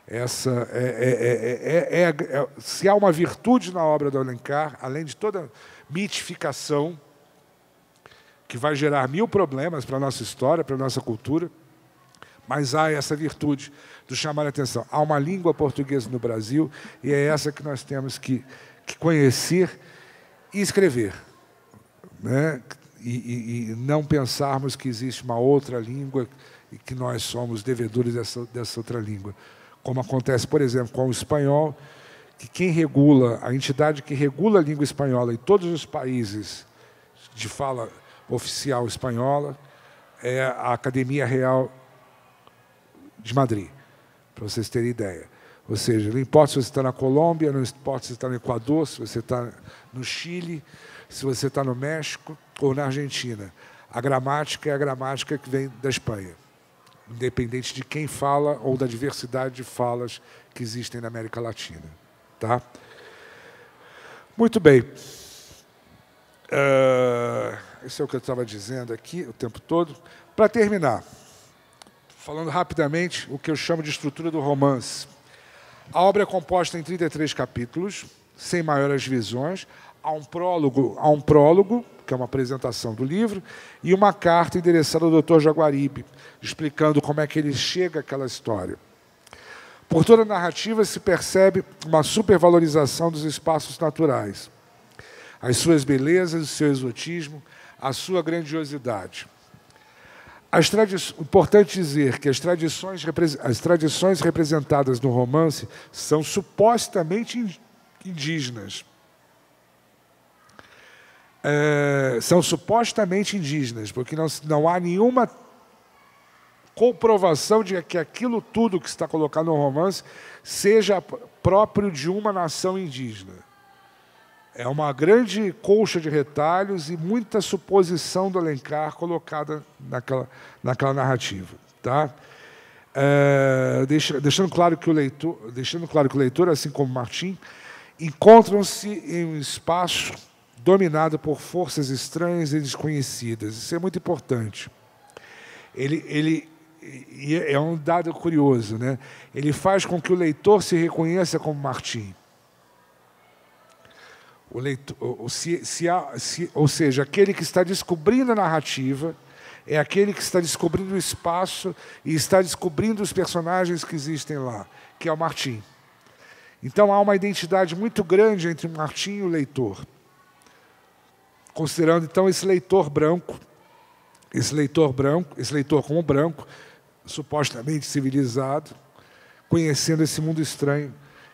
Se há uma virtude na obra do Alencar, além de toda mitificação, que vai gerar 1000 problemas para a nossa história, para a nossa cultura, mas há essa virtude do chamar a atenção. Há uma língua portuguesa no Brasil e é essa que nós temos que conhecer e escrever. Né? E não pensarmos que existe uma outra língua e que nós somos devedores dessa outra língua. Como acontece, por exemplo, com o espanhol, que quem regula, a entidade que regula a língua espanhola em todos os países de fala oficial espanhola é a Academia Real de Madrid, para vocês terem ideia. Ou seja, não importa se você está na Colômbia, não importa se você está no Equador, se você está no Chile, se você está no México ou na Argentina. A gramática é a gramática que vem da Espanha, independente de quem fala ou da diversidade de falas que existem na América Latina. Tá? Muito bem. Isso é o que eu estava dizendo aqui o tempo todo. Para terminar, falando rapidamente o que eu chamo de estrutura do romance. A obra é composta em 33 capítulos, sem maiores divisões. há um prólogo, que é uma apresentação do livro, e uma carta endereçada ao Dr. Jaguaribe, explicando como é que ele chega àquela história. Por toda a narrativa se percebe uma supervalorização dos espaços naturais, as suas belezas, o seu exotismo, a sua grandiosidade. Importante dizer que as tradições representadas no romance são supostamente indígenas. São supostamente indígenas, porque não há nenhuma comprovação de que aquilo tudo que está colocado no romance seja próprio de uma nação indígena. É uma grande colcha de retalhos e muita suposição do Alencar colocada naquela narrativa. Tá? Deixando claro que o leitor, assim como Martim, encontram-se em um espaço dominado por forças estranhas e desconhecidas. Isso é muito importante. Ele é um dado curioso, né? Ele faz com que o leitor se reconheça como Martim. O leitor, ou seja, aquele que está descobrindo a narrativa é aquele que está descobrindo o espaço e está descobrindo os personagens que existem lá, que é o Martim. Então há uma identidade muito grande entre o Martim e o leitor. Considerando então esse leitor como branco, supostamente civilizado, conhecendo esse mundo estranho.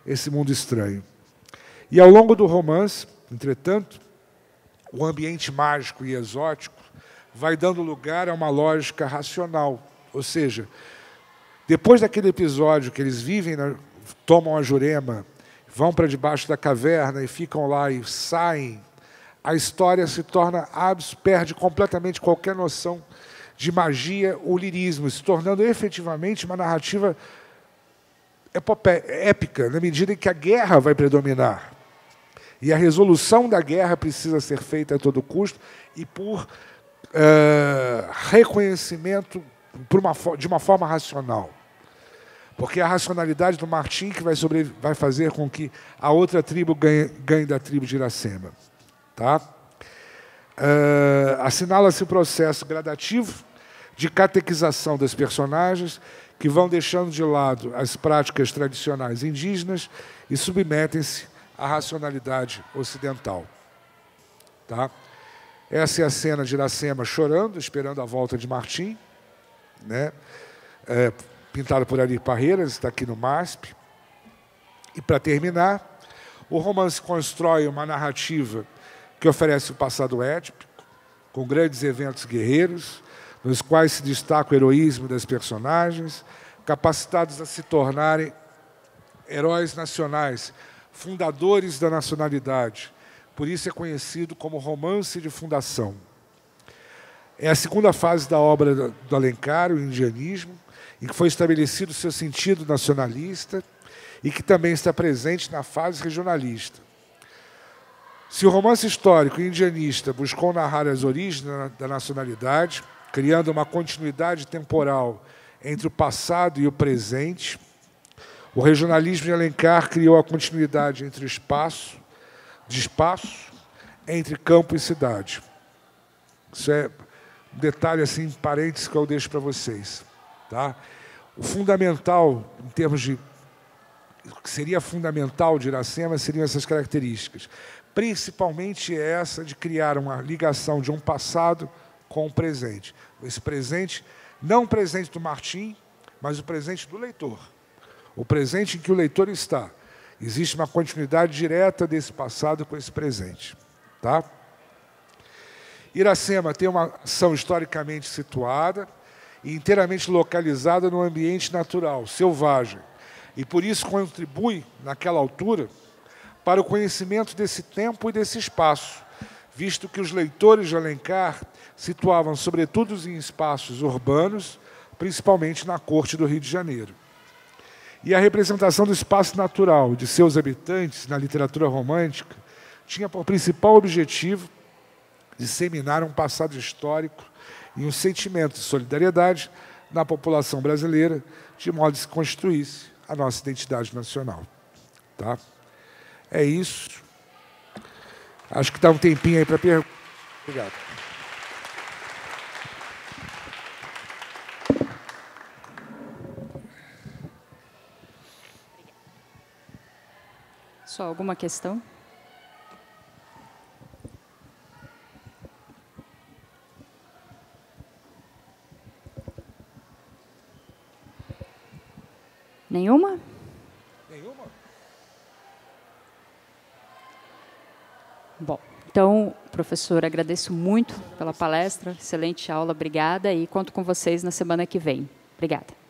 E ao longo do romance, entretanto, o ambiente mágico e exótico vai dando lugar a uma lógica racional. Ou seja, depois daquele episódio que eles vivem, tomam a Jurema, vão para debaixo da caverna e ficam lá e saem, a história se torna perde completamente qualquer noção de magia ou lirismo, se tornando efetivamente uma narrativa épica, na medida em que a guerra vai predominar. E a resolução da guerra precisa ser feita a todo custo e por reconhecimento de uma forma racional. Porque é a racionalidade do Martim que vai fazer com que a outra tribo ganhe da tribo de Iracema. Tá? Assinala-se o processo gradativo de catequização dos personagens que vão deixando de lado as práticas tradicionais indígenas e submetem-se à racionalidade ocidental. Tá? Essa é a cena de Iracema chorando, esperando a volta de Martim, né? Pintada por Ari Parreiras, está aqui no MASP. E, para terminar, o romance constrói uma narrativa que oferece o passado épico, com grandes eventos guerreiros, nos quais se destaca o heroísmo das personagens, capacitados a se tornarem heróis nacionais, fundadores da nacionalidade. Por isso é conhecido como romance de fundação. É a segunda fase da obra do Alencar, o indianismo, em que foi estabelecido seu sentido nacionalista e que também está presente na fase regionalista. Se o romance histórico indianista buscou narrar as origens da nacionalidade, criando uma continuidade temporal entre o passado e o presente, o regionalismo de Alencar criou a continuidade entre espaço, entre campo e cidade. Isso é um detalhe, assim, parênteses, que eu deixo para vocês. Tá? O fundamental, em termos de... O que seria fundamental de Iracema seriam essas características. Principalmente essa de criar uma ligação de um passado com o presente. Esse presente, não o presente do Martim, mas o presente do leitor. O presente em que o leitor está. Existe uma continuidade direta desse passado com esse presente. Tá? Iracema tem uma ação historicamente situada e inteiramente localizada no ambiente natural, selvagem. E por isso contribui, naquela altura, para o conhecimento desse tempo e desse espaço, visto que os leitores de Alencar situavam sobretudo em espaços urbanos, principalmente na corte do Rio de Janeiro. E a representação do espaço natural de seus habitantes na literatura romântica tinha por principal objetivo disseminar um passado histórico e um sentimento de solidariedade na população brasileira, de modo que se constituísse a nossa identidade nacional. Tá? É isso. Acho que dá um tempinho aí para perguntar. Obrigado. Só alguma questão? Nenhuma? Nenhuma? Bom, então, professor, agradeço muito pela palestra, excelente aula, obrigada, e conto com vocês na semana que vem. Obrigada.